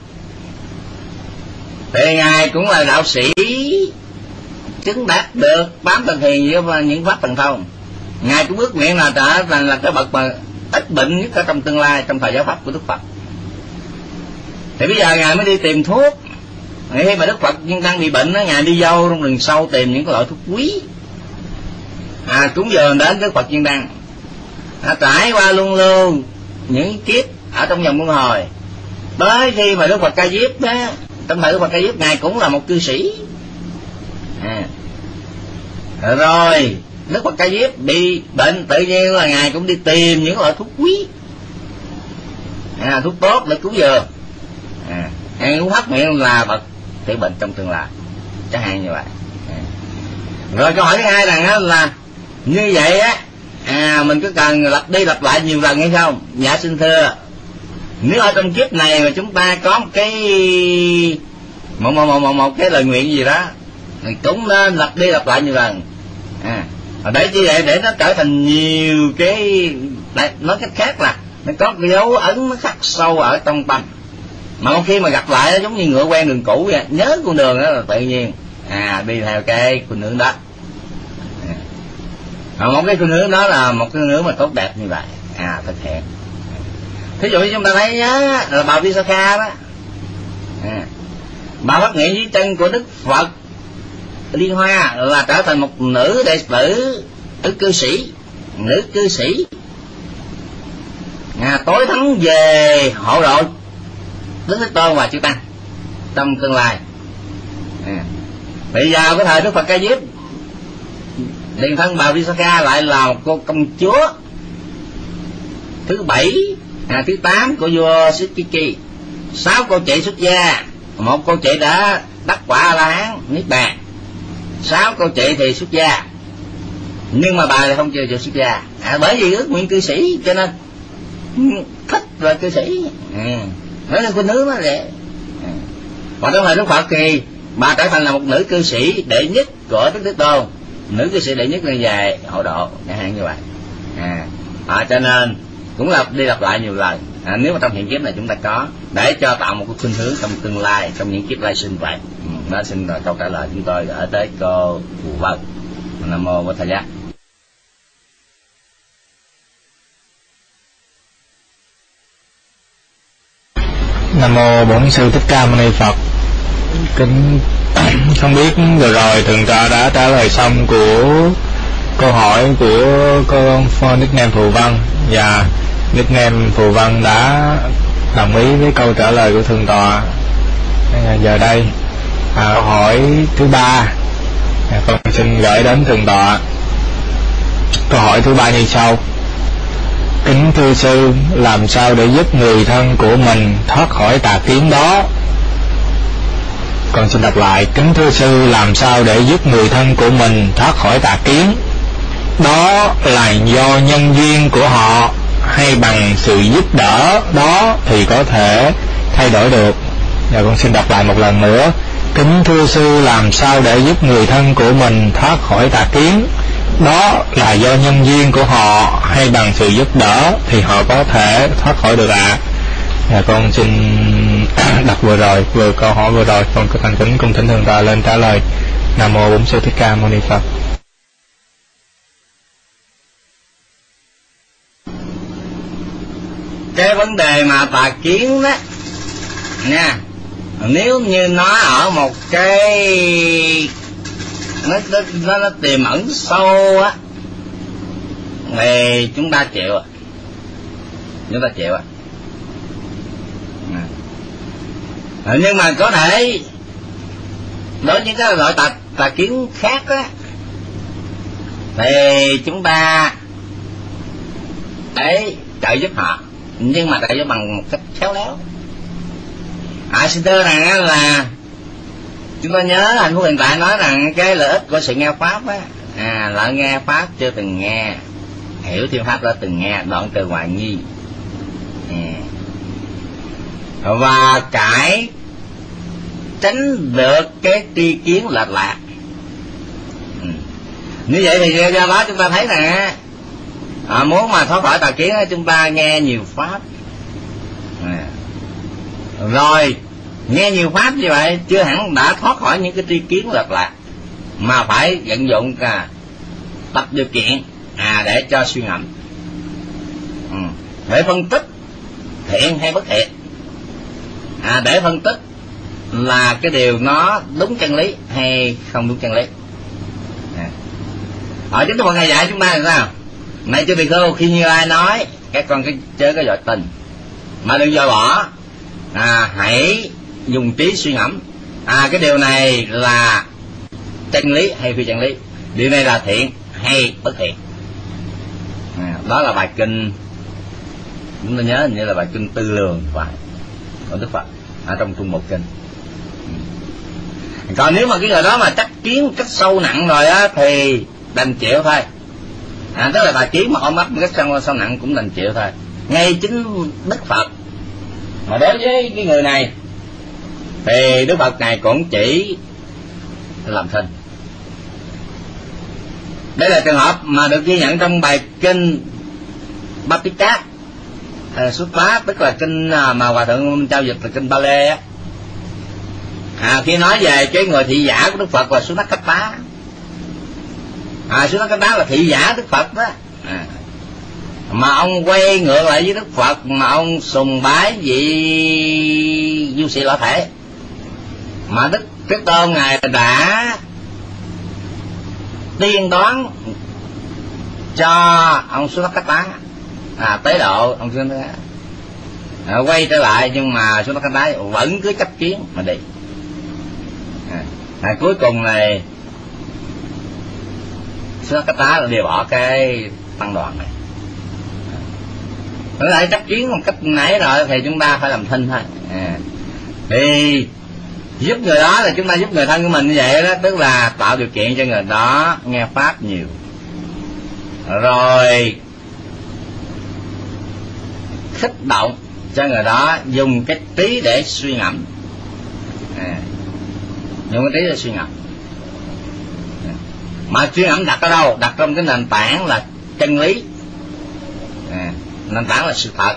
thì ngài cũng là đạo sĩ chứng đạt được bám thần thiền với những pháp thần thông. Ngài cũng ước nguyện là trở thành là cái bậc mà ít bệnh nhất ở trong tương lai, trong thời giáo pháp của Đức Phật. Thì bây giờ ngài mới đi tìm thuốc. Khi mà Đức Phật Nhiên Đăng bị bệnh đó, ngài đi vô trong rừng sâu tìm những cái loại thuốc quý, cúng dường đến Đức Phật Nhiên Đăng, trải qua luân lưu những kiếp ở trong vòng luân hồi, tới khi mà Đức Phật Ca Diếp đó, trong thời Đức Phật Ca Diếp ngài cũng là một cư sĩ, rồi Đức Phật Ca Diếp bị bệnh tự nhiên là ngài cũng đi tìm những loại thuốc quý, thuốc tốt để cứu chữa, ăn uống phát nguyện là bật trị bệnh trong tương lai, chẳng hạn như vậy. Rồi câu hỏi thứ hai rằng là như vậy á, mình có cần lặp đi lặp lại nhiều lần hay không? Dạ xin thưa, nếu ở trong kiếp này mà chúng ta có một cái một cái lời nguyện gì đó thì cũng nên lặp đi lặp lại nhiều lần, để như vậy để nó trở thành nhiều cái, nói cách khác là nó có cái dấu ấn nó khắc sâu ở trong tâm, mà một khi mà gặp lại nó giống như ngựa quen đường cũ vậy, nhớ con đường đó là tự nhiên đi theo cái khuynh hướng đó. Một cái khuynh hướng đó là một cái khuynh hướng mà tốt đẹp như vậy, thực hiện. Thí dụ như chúng ta thấy nhớ là bà Visakha đó, bà phát nguyện dưới chân của Đức Phật Liên Hoa là trở thành một nữ đệ tử, nữ cư sĩ, tối thắng về hộ độ Đức Thế Tôn và chư Tăng trong tương lai. Bây giờ cái thời Đức Phật Ca Diếp, tiền thân bà Visakha lại là một cô công chúa thứ 7, thứ 8 của vua Sikiki, 6 cô chị xuất gia, một cô chị đã đắc quả A-la-hán niết bàn, 6 cô chị thì xuất gia, nhưng mà bà thì không chịu xuất gia, bởi vì ước nguyện cư sĩ cho nên thích là cư sĩ, đó là khuynh hướng đó vậy. Còn trong thời Đức Phật thì bà trở thành là một nữ cư sĩ đệ nhất của Đức Thế Tôn, nữ cư sĩ đệ nhất là về hộ độ, chẳng hạn như vậy. Cho nên cũng lặp đi lặp lại nhiều lần, nếu mà trong hiện kiếp này chúng ta có, để cho tạo một cái khuynh hướng trong tương lai, trong những kiếp lai sinh vậy. Đó xin câu trả lời chúng tôi gửi tới cô Phù Vân. Nam mô Bổn Thầy Giác. Nam mô Bổn Sư Thích Ca Mâu Ni Phật. Kính không biết vừa rồi thượng tọa đã trả lời xong của câu hỏi của cô nickname Phù Vân, và nickname Phù Vân đã đồng ý với câu trả lời của thượng tọa. Giờ đây câu hỏi thứ 3 con xin gửi đến thượng tọa. Câu hỏi thứ 3 như sau: kính thưa sư, làm sao để giúp người thân của mình thoát khỏi tà kiến đó? Con xin đọc lại: kính thưa sư, làm sao để giúp người thân của mình thoát khỏi tà kiến đó? Là do nhân duyên của họ hay bằng sự giúp đỡ đó thì có thể thay đổi được? Con xin đọc lại một lần nữa: kính thưa sư, làm sao để giúp người thân của mình thoát khỏi tà kiến đó? Là do nhân duyên của họ hay bằng sự giúp đỡ thì họ có thể thoát khỏi được ạ? Con xin đọc vừa câu hỏi vừa rồi, con có thành kính cung thỉnh thượng tọa lên trả lời. Nam mô Bổn Sư Thích Ca Mâu Ni Phật. Cái vấn đề mà tà kiến đó nha, nếu như nó ở một cái nó tiềm ẩn sâu á thì chúng ta chịu nhưng mà có thể đối với cái loại tà kiến khác á thì chúng ta để trợ giúp họ, nhưng mà trợ giúp bằng một cách khéo léo. Xin thưa rằng là chúng ta nhớ hạnh phúc hiện tại nói rằng cái lợi ích của sự nghe pháp á, là nghe pháp chưa từng nghe, hiểu thiên pháp đã từng nghe, đoạn từ hoài nghi, và cải tránh được cái tri kiến lệch lạc. Như vậy thì do đó chúng ta thấy rằng muốn mà thoát khỏi tà kiến chúng ta nghe nhiều pháp. Rồi nghe nhiều pháp như vậy chưa hẳn đã thoát khỏi những cái tri kiến lệch lạc, mà phải vận dụng tập điều kiện để cho suy ngẫm, để phân tích thiện hay bất thiện, để phân tích là cái điều nó đúng chân lý hay không đúng chân lý. Ở chính Phật Ngài dạy chúng ta là sao? Này chưa bị khô, khi Như Lai nói các con cái chớ có dội tình mà đừng dội bỏ, hãy dùng trí suy ngẫm, cái điều này là chân lý hay phi chân lý, điều này là thiện hay bất thiện. Đó là bài kinh, chúng ta nhớ hình như là bài kinh Tư Lường phải của Đức Phật ở trong Trung Bộ Kinh. Còn nếu mà cái người đó mà chắc kiến một cách sâu nặng rồi á thì đành chịu thôi. Tức là bài kiến mà ông bắt một cách sâu nặng cũng đành chịu thôi. Ngay chính Đức Phật mà đối với cái người này thì Đức Phật này cũng chỉ làm thinh. Đây là trường hợp mà được ghi nhận trong bài kinh Bapika xuất phát, tức là kinh mà Hòa Thượng trao dịch là kinh Ba Lê á. Khi nói về cái người thị giả của Đức Phật là Sunakata. Sunakata là thị giả Đức Phật đó. Mà ông quay ngược lại với Đức Phật mà ông sùng bái vị du sĩ Lỗ Thể, mà Đức Thế Tôn ngài đã tiên đoán cho ông Sunakata tế độ ông Sunakata quay trở lại, nhưng mà Sunakata vẫn cứ chấp kiến mà đi. Cuối cùng này Sunakata là đều bỏ cái tăng đoàn này. Nó lại chấp kiến một cách nãy rồi thì chúng ta phải làm thinh thôi. Thì giúp người đó là chúng ta giúp người thân của mình như vậy đó, tức là tạo điều kiện cho người đó nghe pháp nhiều, rồi khích động cho người đó dùng cái trí để suy ngẫm, dùng cái trí để suy ngẫm. Mà suy ngẫm đặt ở đâu? Đặt trong cái nền tảng là chân lý, nền tảng là sự thật,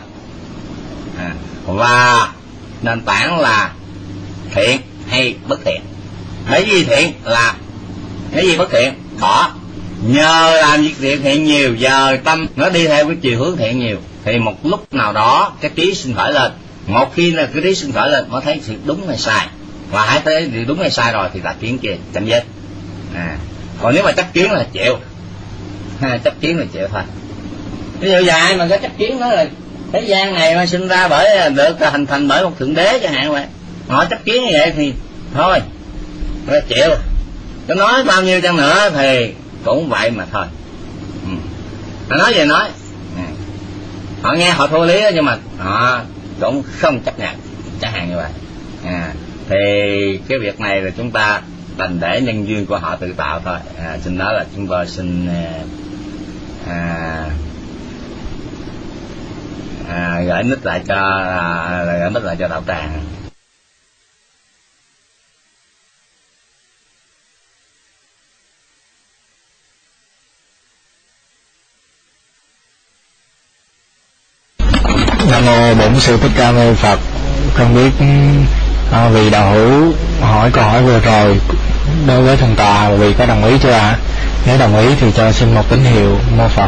và nền tảng là thiện hay bất thiện. Cái gì thiện là cái gì bất thiện bỏ. Nhờ làm việc thiện nhiều, giờ tâm nó đi theo cái chiều hướng thiện nhiều, thì một lúc nào đó cái trí sinh khởi lên. Một khi là cái trí sinh khởi lên nó thấy sự đúng hay sai, và hãy thấy thì đúng hay sai rồi thì là kiến kia chấm dứt. Còn nếu mà chấp kiến là chịu, chấp kiến là chịu thôi. Ví dụ dài mà cái chấp kiến đó là thế gian này mà sinh ra bởi được hình thành bởi một thượng đế chẳng hạn vậy, họ chấp kiến như vậy thì thôi nó chịu, nó nói bao nhiêu chăng nữa thì cũng vậy mà thôi. Họ nói về nói, họ nghe họ thua lý đó, nhưng mà họ cũng không chấp nhận chẳng hạn như vậy. Thì cái việc này là chúng ta đành để nhân duyên của họ tự tạo thôi. Xin đó là chúng tôi xin gửi nick lại cho đạo tràng. Nam mô Bổn Sư Thích Ca Mâu Ni Phật. Không biết vì đạo hữu hỏi câu hỏi vừa rồi đối với thần tọa, vì có đồng ý chưa ạ? Nếu đồng ý thì cho xin một tín hiệu mô Phật.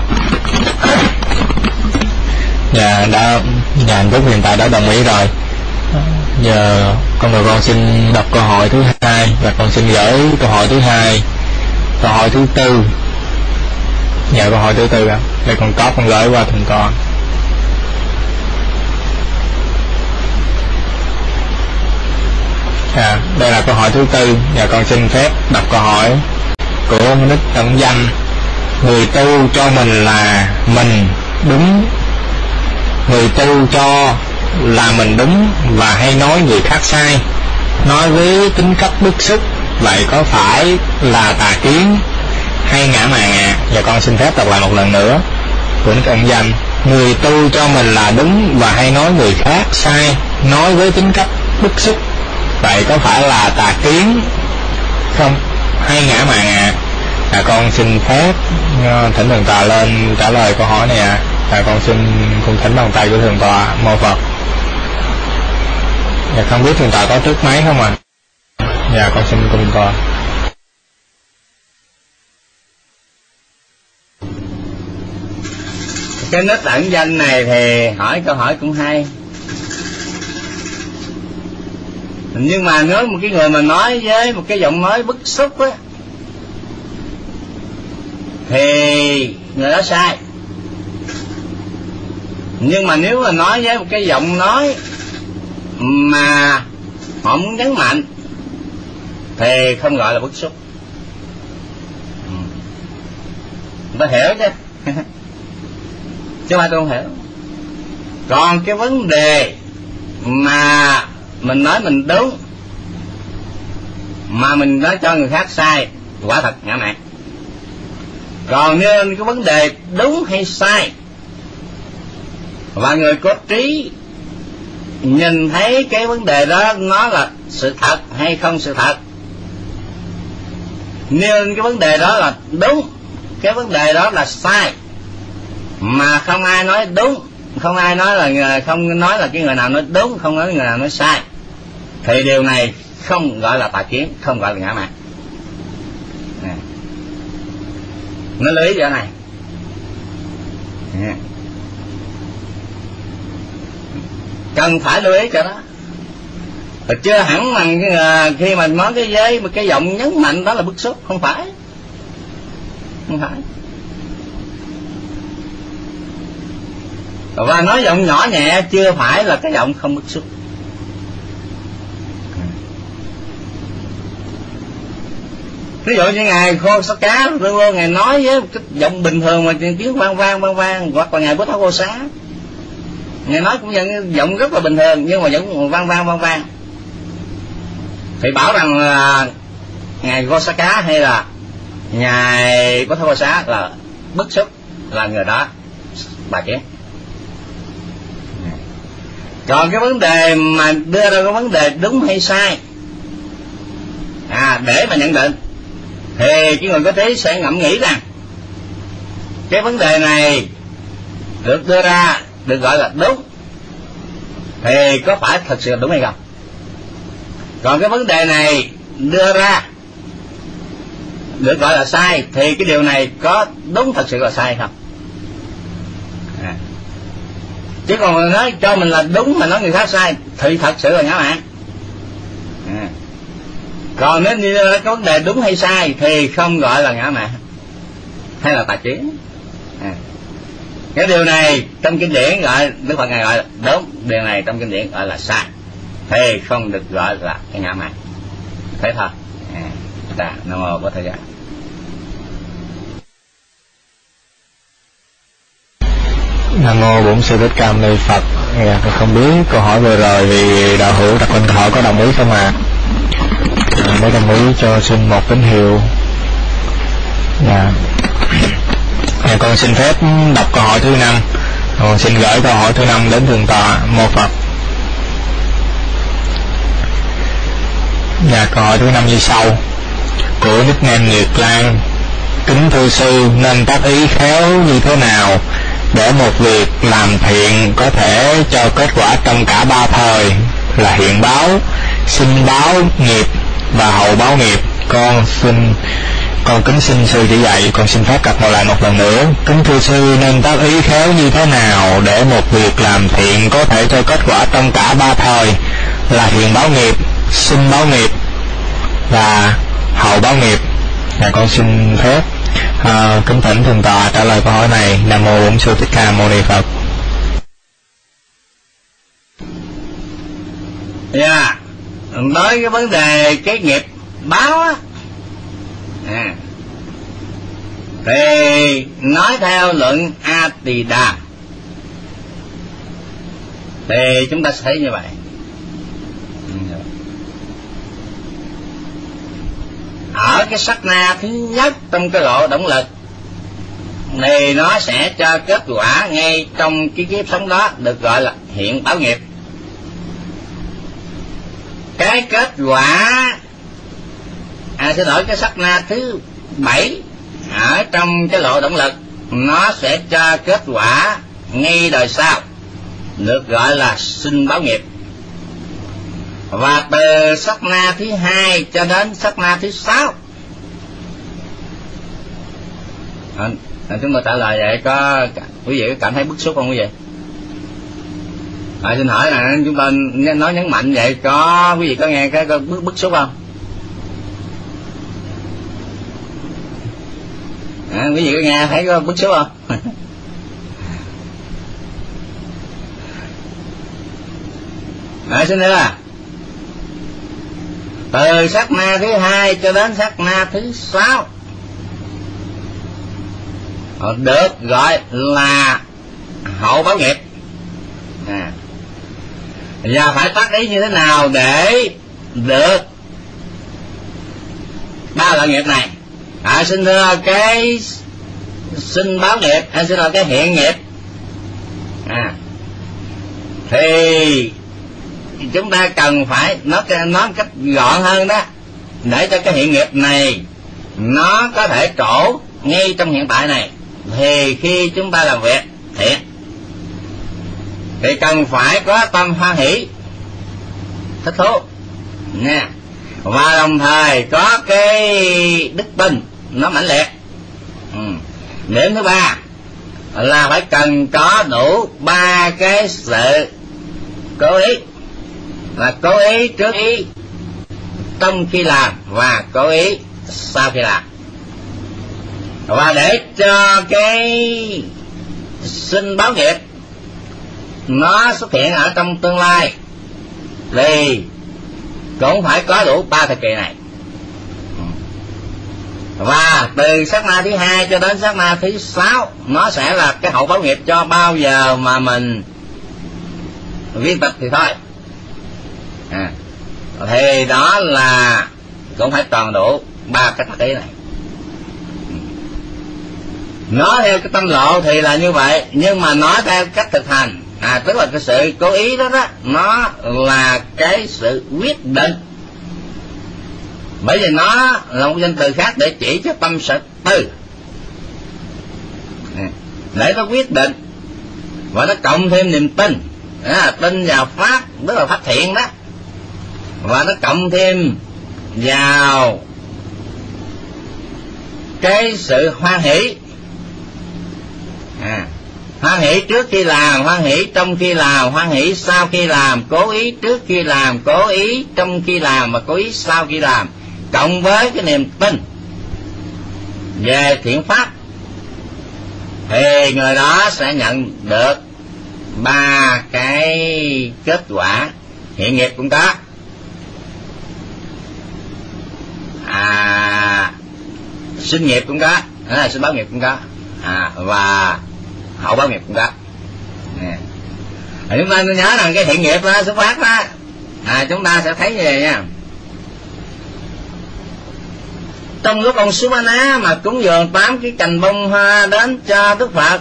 Hạnh Phúc hiện tại đã đồng ý rồi. Giờ con xin đọc câu hỏi thứ hai, và con xin gửi câu hỏi thứ hai, câu hỏi thứ tư. Câu hỏi thứ tư ạ. Đây con có con gửi qua thần tọa. Đây là câu hỏi thứ tư, và con xin phép đọc câu hỏi của nick ẩn danh. Người tu cho mình là mình đúng, người tu cho là mình đúng và hay nói người khác sai, nói với tính cách bức xúc, vậy có phải là tà kiến hay ngã mạn ạ? Và con xin phép đọc lại một lần nữa của nick ẩn danh. Người tu cho mình là đúng và hay nói người khác sai, nói với tính cách bức xúc, vậy có phải là tà kiến không hay ngã mạn ạ? Con xin phép thỉnh thượng tọa lên trả lời câu hỏi này ạ. Con xin cung thỉnh bàn tay của thượng tọa mô Phật. Không biết thượng tọa có trước máy không ạ? Con xin cung tọa. Cái nick ẩn danh này thì hỏi câu hỏi cũng hay, nhưng mà nếu một cái người mà nói với một cái giọng nói bức xúc á thì người đó sai. Nhưng mà nếu mà nói với một cái giọng nói mà họ muốn nhấn mạnh thì không gọi là bức xúc. tôi hiểu chứ. Chứ mà tôi không hiểu. Còn cái vấn đề mà mình nói mình đúng mà mình nói cho người khác sai, quả thật ngã mạn. Còn nên cái vấn đề đúng hay sai và người có trí nhìn thấy cái vấn đề đó nó là sự thật hay không sự thật, nên cái vấn đề đó là đúng, cái vấn đề đó là sai, mà không ai nói đúng, không ai nói là không nói là cái người nào nói đúng, không nói người nào nói sai, thì điều này không gọi là tà kiến, không gọi là ngã mạn. Nó lưu ý chỗ này. Cần phải lưu ý cho đó. Rồi chưa hẳn mà khi mà nói cái giới mà cái giọng nhấn mạnh đó là bức xúc, không phải. Không phải. Và nói giọng nhỏ nhẹ chưa phải là cái giọng không bức xúc. Ví dụ như ngài Khô Sát Cá luôn, ngài nói với cái giọng bình thường mà tiếng vang vang, hoặc là ngài Bố Tháo Cô Xá, ngài nói cũng giọng rất là bình thường nhưng mà vẫn vang vang, thì bảo rằng là ngài Khô Sát Cá hay là ngài Bố Tháo Cô Xá là bức xúc, là người đó bà kiến. Còn cái vấn đề mà đưa ra cái vấn đề đúng hay sai để mà nhận định, thì cái người có trí sẽ ngẫm nghĩ rằng cái vấn đề này được đưa ra được gọi là đúng, thì có phải thật sự là đúng hay không? Còn cái vấn đề này đưa ra được gọi là sai, thì cái điều này có đúng thật sự là sai hay không? Chứ còn nói cho mình là đúng mà nói người khác sai thì thật sự là ngã mạn. Còn nếu như có vấn đề đúng hay sai thì không gọi là ngã mạn hay là tà kiến. Cái điều này trong kinh điển gọi, Đức Phật ngài gọi là đúng, điều này trong kinh điển gọi là sai, thì không được gọi là cái ngã mạn. Thế thôi. Nam mô Bổn Thầy Giá. Nam mô Bổn Sư Thích Ca Mâu Ni Phật. Không biết câu hỏi vừa rồi thì đạo hữu đặt câu hỏi có đồng ý không ạ? Nếu đồng ý cho xin một tín hiệu. Con xin phép đọc câu hỏi thứ 5. Con xin gửi câu hỏi thứ 5 đến Thượng tọa Mô Phật. Câu hỏi thứ 5 như sau. Của nickname Nguyệt Lan: kính thưa sư, nên tác ý khéo như thế nào để một việc làm thiện có thể cho kết quả trong cả ba thời là hiện báo, sinh báo nghiệp và hậu báo nghiệp? Con kính xin sư chỉ dạy. Con xin phép đọc lại một lần nữa. Kính thưa sư, nên tác ý khéo như thế nào để một việc làm thiện có thể cho kết quả trong cả ba thời là hiện báo nghiệp, sinh báo nghiệp và hậu báo nghiệp? Con xin phép kính thỉnh Thượng tọa trả lời câu hỏi này. Nam mô Bổn Sư Thích Ca Mâu Ni Phật. Nói cái vấn đề cái nghiệp báo á, thì nói theo luận A Tỳ Đàm thì chúng ta sẽ thấy như vậy. Ở cái sát na thứ nhất trong cái lộ động lực thì nó sẽ cho kết quả ngay trong cái kiếp sống đó, được gọi là hiện báo nghiệp. Cái kết quả cái sát na thứ 7 ở trong cái lộ động lực nó sẽ cho kết quả ngay đời sau, được gọi là sinh báo nghiệp. Và từ sát na thứ 2 cho đến sát na thứ 6, chúng tôi trả lời vậy, có quý vị cảm thấy bức xúc không quý vị? Xin hỏi là chúng ta nói nhấn mạnh vậy, có quý vị có nghe cái bức xúc không? Quý vị có nghe thấy có bức xúc không? Xin nữa từ sát na thứ 2 cho đến sát na thứ 6 được gọi là hậu báo nghiệp. Và phải tác ý như thế nào để được ba loại nghiệp này? Xin thưa cái sinh báo nghiệp, xin thưa cái hiện nghiệp, thì chúng ta cần phải nói cách gọn hơn đó, để cho cái hiện nghiệp này nó có thể trổ ngay trong hiện tại này. Thì khi chúng ta làm việc thiện thì cần phải có tâm hoan hỷ thích thú nha, và đồng thời có cái đức tin nó mãnh liệt. Điểm thứ ba là phải cần có đủ ba cái sự cố ý, là cố ý trước ý trong khi làm và cố ý sau khi làm. Và để cho cái sinh báo nghiệp nó xuất hiện ở trong tương lai thì cũng phải có đủ ba thời kỳ này. Và từ sát na thứ 2 cho đến sát na thứ 6 nó sẽ là cái hậu báo nghiệp cho bao giờ mà mình viên tịch thì thôi. Thì đó là cũng phải toàn đủ ba cái特ý này. Nói theo cái tâm lộ thì là như vậy, nhưng mà nói theo cách thực hành, tức là cái sự cố ý đó đó, nó là cái sự quyết định. Bởi vì nó là một danh từ khác để chỉ cho tâm sở tư, để nó quyết định và nó cộng thêm niềm tin, tin vào pháp, tức là pháp thiện đó, và nó cộng thêm vào cái sự hoan hỷ. Hoan hỷ trước khi làm, hoan hỷ trong khi làm, hoan hỷ sau khi làm, cố ý trước khi làm, cố ý trong khi làm và cố ý sau khi làm, cộng với cái niềm tin về thiện pháp, thì người đó sẽ nhận được ba cái kết quả. Hiện nghiệp cũng có, sinh nghiệp cũng có, sinh báo nghiệp cũng có, và hậu báo nghiệp cũng có. Chúng ta nhớ rằng cái hiện nghiệp đó, xuất phát đó, chúng ta sẽ thấy như vậy nha. Trong lúc ông Sumana mà cúng dường 8 cái cành bông hoa đến cho Đức Phật,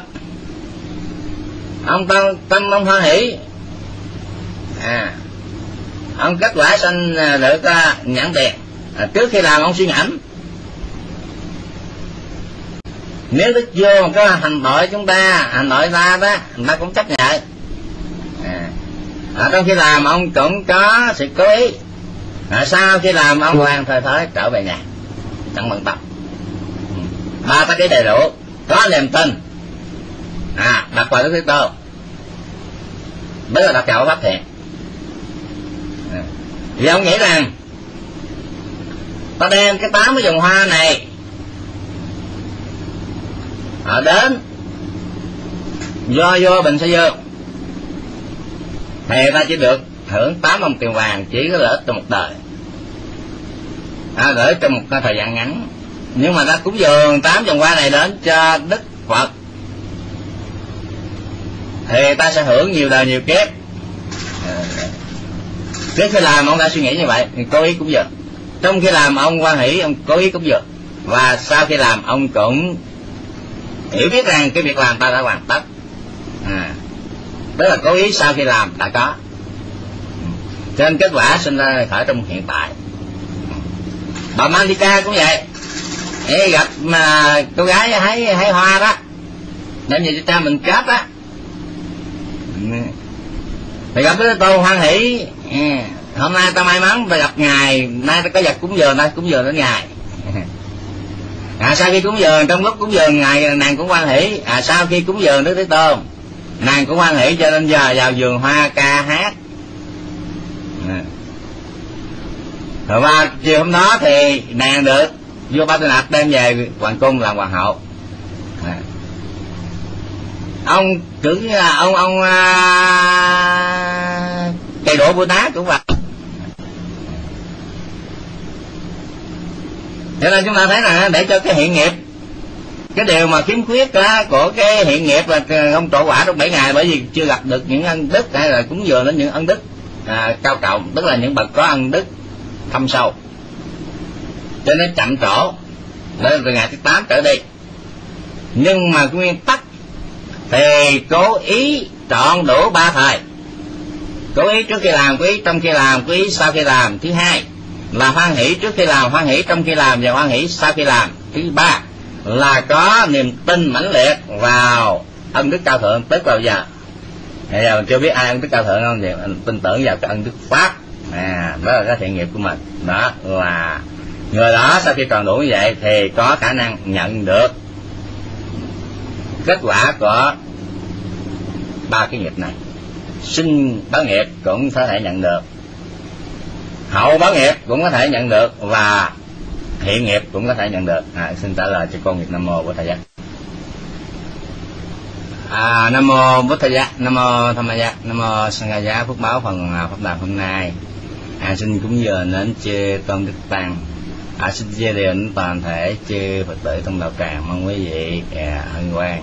ông tâm ông hoan hỷ, ông kết quả sanh được nhãn tiền. Trước khi làm ông suy ngẫm, nếu đức vô cái hành tội chúng ta, hành tội ta đó, người ta cũng chấp nhận. Trong khi làm ông cũng có sự cố ý, sau khi làm ông hoàn thời thói trở về nhà, chẳng bận tâm. Ba ta cái đầy đủ, có niềm tin, đặt vào Đức Thế Tôn, đó là đặt vào pháp thiện. Vì ông nghĩ rằng ta đem cái 8 cái vòng hoa này đến do bình sẽ vô, thì ta chỉ được hưởng 8 đồng tiền vàng, chỉ có lợi ích trong một đời, lợi ích trong một thời gian ngắn. Nhưng mà ta cúng dường 8 vòng hoa này đến cho Đức Phật thì ta sẽ hưởng nhiều đời nhiều kiếp. Trước khi làm ông đã suy nghĩ như vậy, cố ý cúng dường. Trong khi làm ông hoan hỷ, ông cố ý cúng dường. Và sau khi làm ông cũng hiểu biết rằng cái việc làm ta đã hoàn tất. Tức là cố ý sau khi làm đã có. Cho nên kết quả sinh ra khởi trong hiện tại. Bà Mandika cũng vậy. Gặp mà cô gái hái hoa đó, đem về cho cha mình kết đó, thì gặp Đức Tô hoan hỷ. Hôm nay ta may mắn ta gặp ngài, nay ta có vật cúng dường, ta cúng dường đến ngài. Sau khi cúng dường, trong lúc cúng dường ngài, nàng cũng hoan hỷ. Sau khi cúng dường Đức Thế Tôn, nàng cũng hoan hỷ, cho nên giờ vào vườn hoa ca hát. Và chiều hôm đó thì nàng được vua Ba Tư Nạp đem về hoàng cung làm hoàng hậu. Ông cử ông cây đũa Bồ Tát cũng vậy. Cho nên chúng ta thấy là để cho cái hiện nghiệp Cái điều mà khiếm khuyết của cái hiện nghiệp là không trổ quả trong 7 ngày, bởi vì chưa gặp được những ân đức, hay là cúng dường đến những ân đức cao trọng, tức là những bậc có ân đức thâm sâu, cho nên chậm trổ đến từ ngày thứ 8 trở đi. Nhưng mà nguyên tắc thì cố ý trọn đủ 3 thời. Cố ý trước khi làm, cố ý trong khi làm, cố ý sau khi làm. Thứ hai là hoan hỷ trước khi làm, hoan hỷ trong khi làm và hoan hỷ sau khi làm. Thứ ba là có niềm tin mãnh liệt vào ân đức cao thượng, tức là giờ bây giờ mình chưa biết ai ân đức cao thượng không, thì mình tin tưởng vào cái ân đức pháp. Đó là cái thiện nghiệp của mình. Đó là người đó sau khi tròn đủ như vậy thì có khả năng nhận được kết quả của 3 cái nghiệp này. Sinh báo nghiệp cũng có thể nhận được, hậu báo nghiệp cũng có thể nhận được, và hiện nghiệp cũng có thể nhận được. Xin trả lời cho con nghiệp Nam Mô Bổn Thầy Giác. Nam Mô Bổn Thầy Giác, Nam Mô Tham Ma Giác, Nam Mô Sanh Ca Giác. Phước báo phần pháp đàm hôm nay xin cúng dường đến chư tôn đức tăng, xin chia đến toàn thể chư Phật tử trong đạo tràng. Mong quý vị hân hoan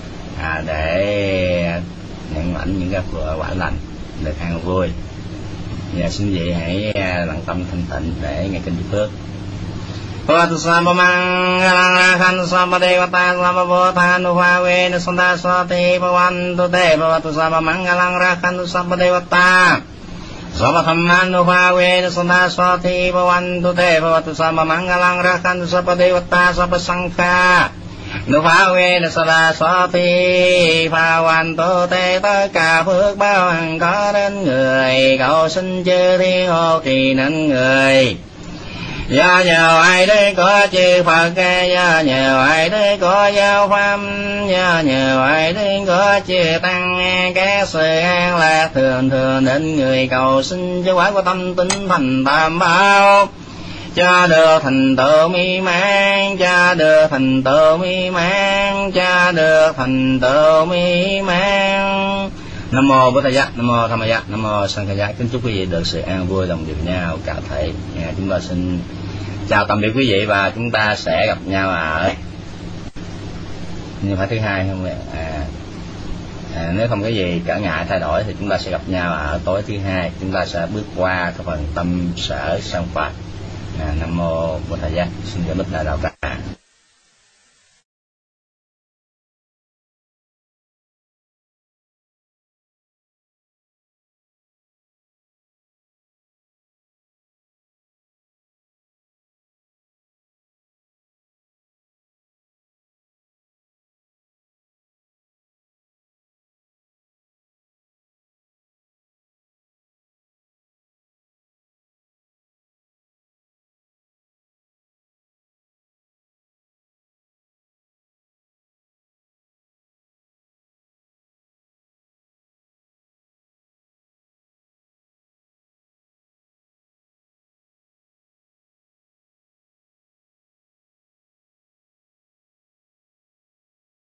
để nhận lãnh những cái quả lành, được an vui. Và xin quý vị hãy lặng tâm thanh tịnh để nghe kinh phước. Phật Sambha Mangala Khan Sambha Devata Sambha Bhuthanuphave Nasanta Swati Bhavantu Te Phật Sambha Mangala Khan Sambha Devata Sambha Thammanuphave Nasanta Swati Bhavantu Te Phật Sambha Mangala Khan Sambha Devata Sambha Sankha Nuphave Nasanta Swati Bhavantu Te. Tất cả phước báo hằng có đến người, cầu xin chư thiên hộ trì nên người. Do nhờ ai đấy có chư Phật, do nhờ ai đấy có giáo pháp, do nhờ ai đấy có chư tăng, các sự an lạc thường thường đến người, cầu xin cho quả của tâm tính thành tam bảo, cho được thành tựu mỹ mãn, cho được thành tựu mỹ mãn, cho được thành tựu mỹ mãn. Nam Mô Bổn Thầy Giác, Nam Mô Tham Ma Giác, Nam Mô Sanh Ca Giác. Kính chúc quý vị được sự an vui đồng điệu nhau cả thể. Chúng ta xin chào tạm biệt quý vị, và chúng ta sẽ gặp nhau ở nhưng phải thứ hai không ạ? Nếu không có gì trở ngại thay đổi thì chúng ta sẽ gặp nhau ở tối thứ hai. Chúng ta sẽ bước qua cái phần tâm sở sang Phật. Nam Mô Bổn Thầy Giác. Xin chào Bích Đại Đạo Tràng.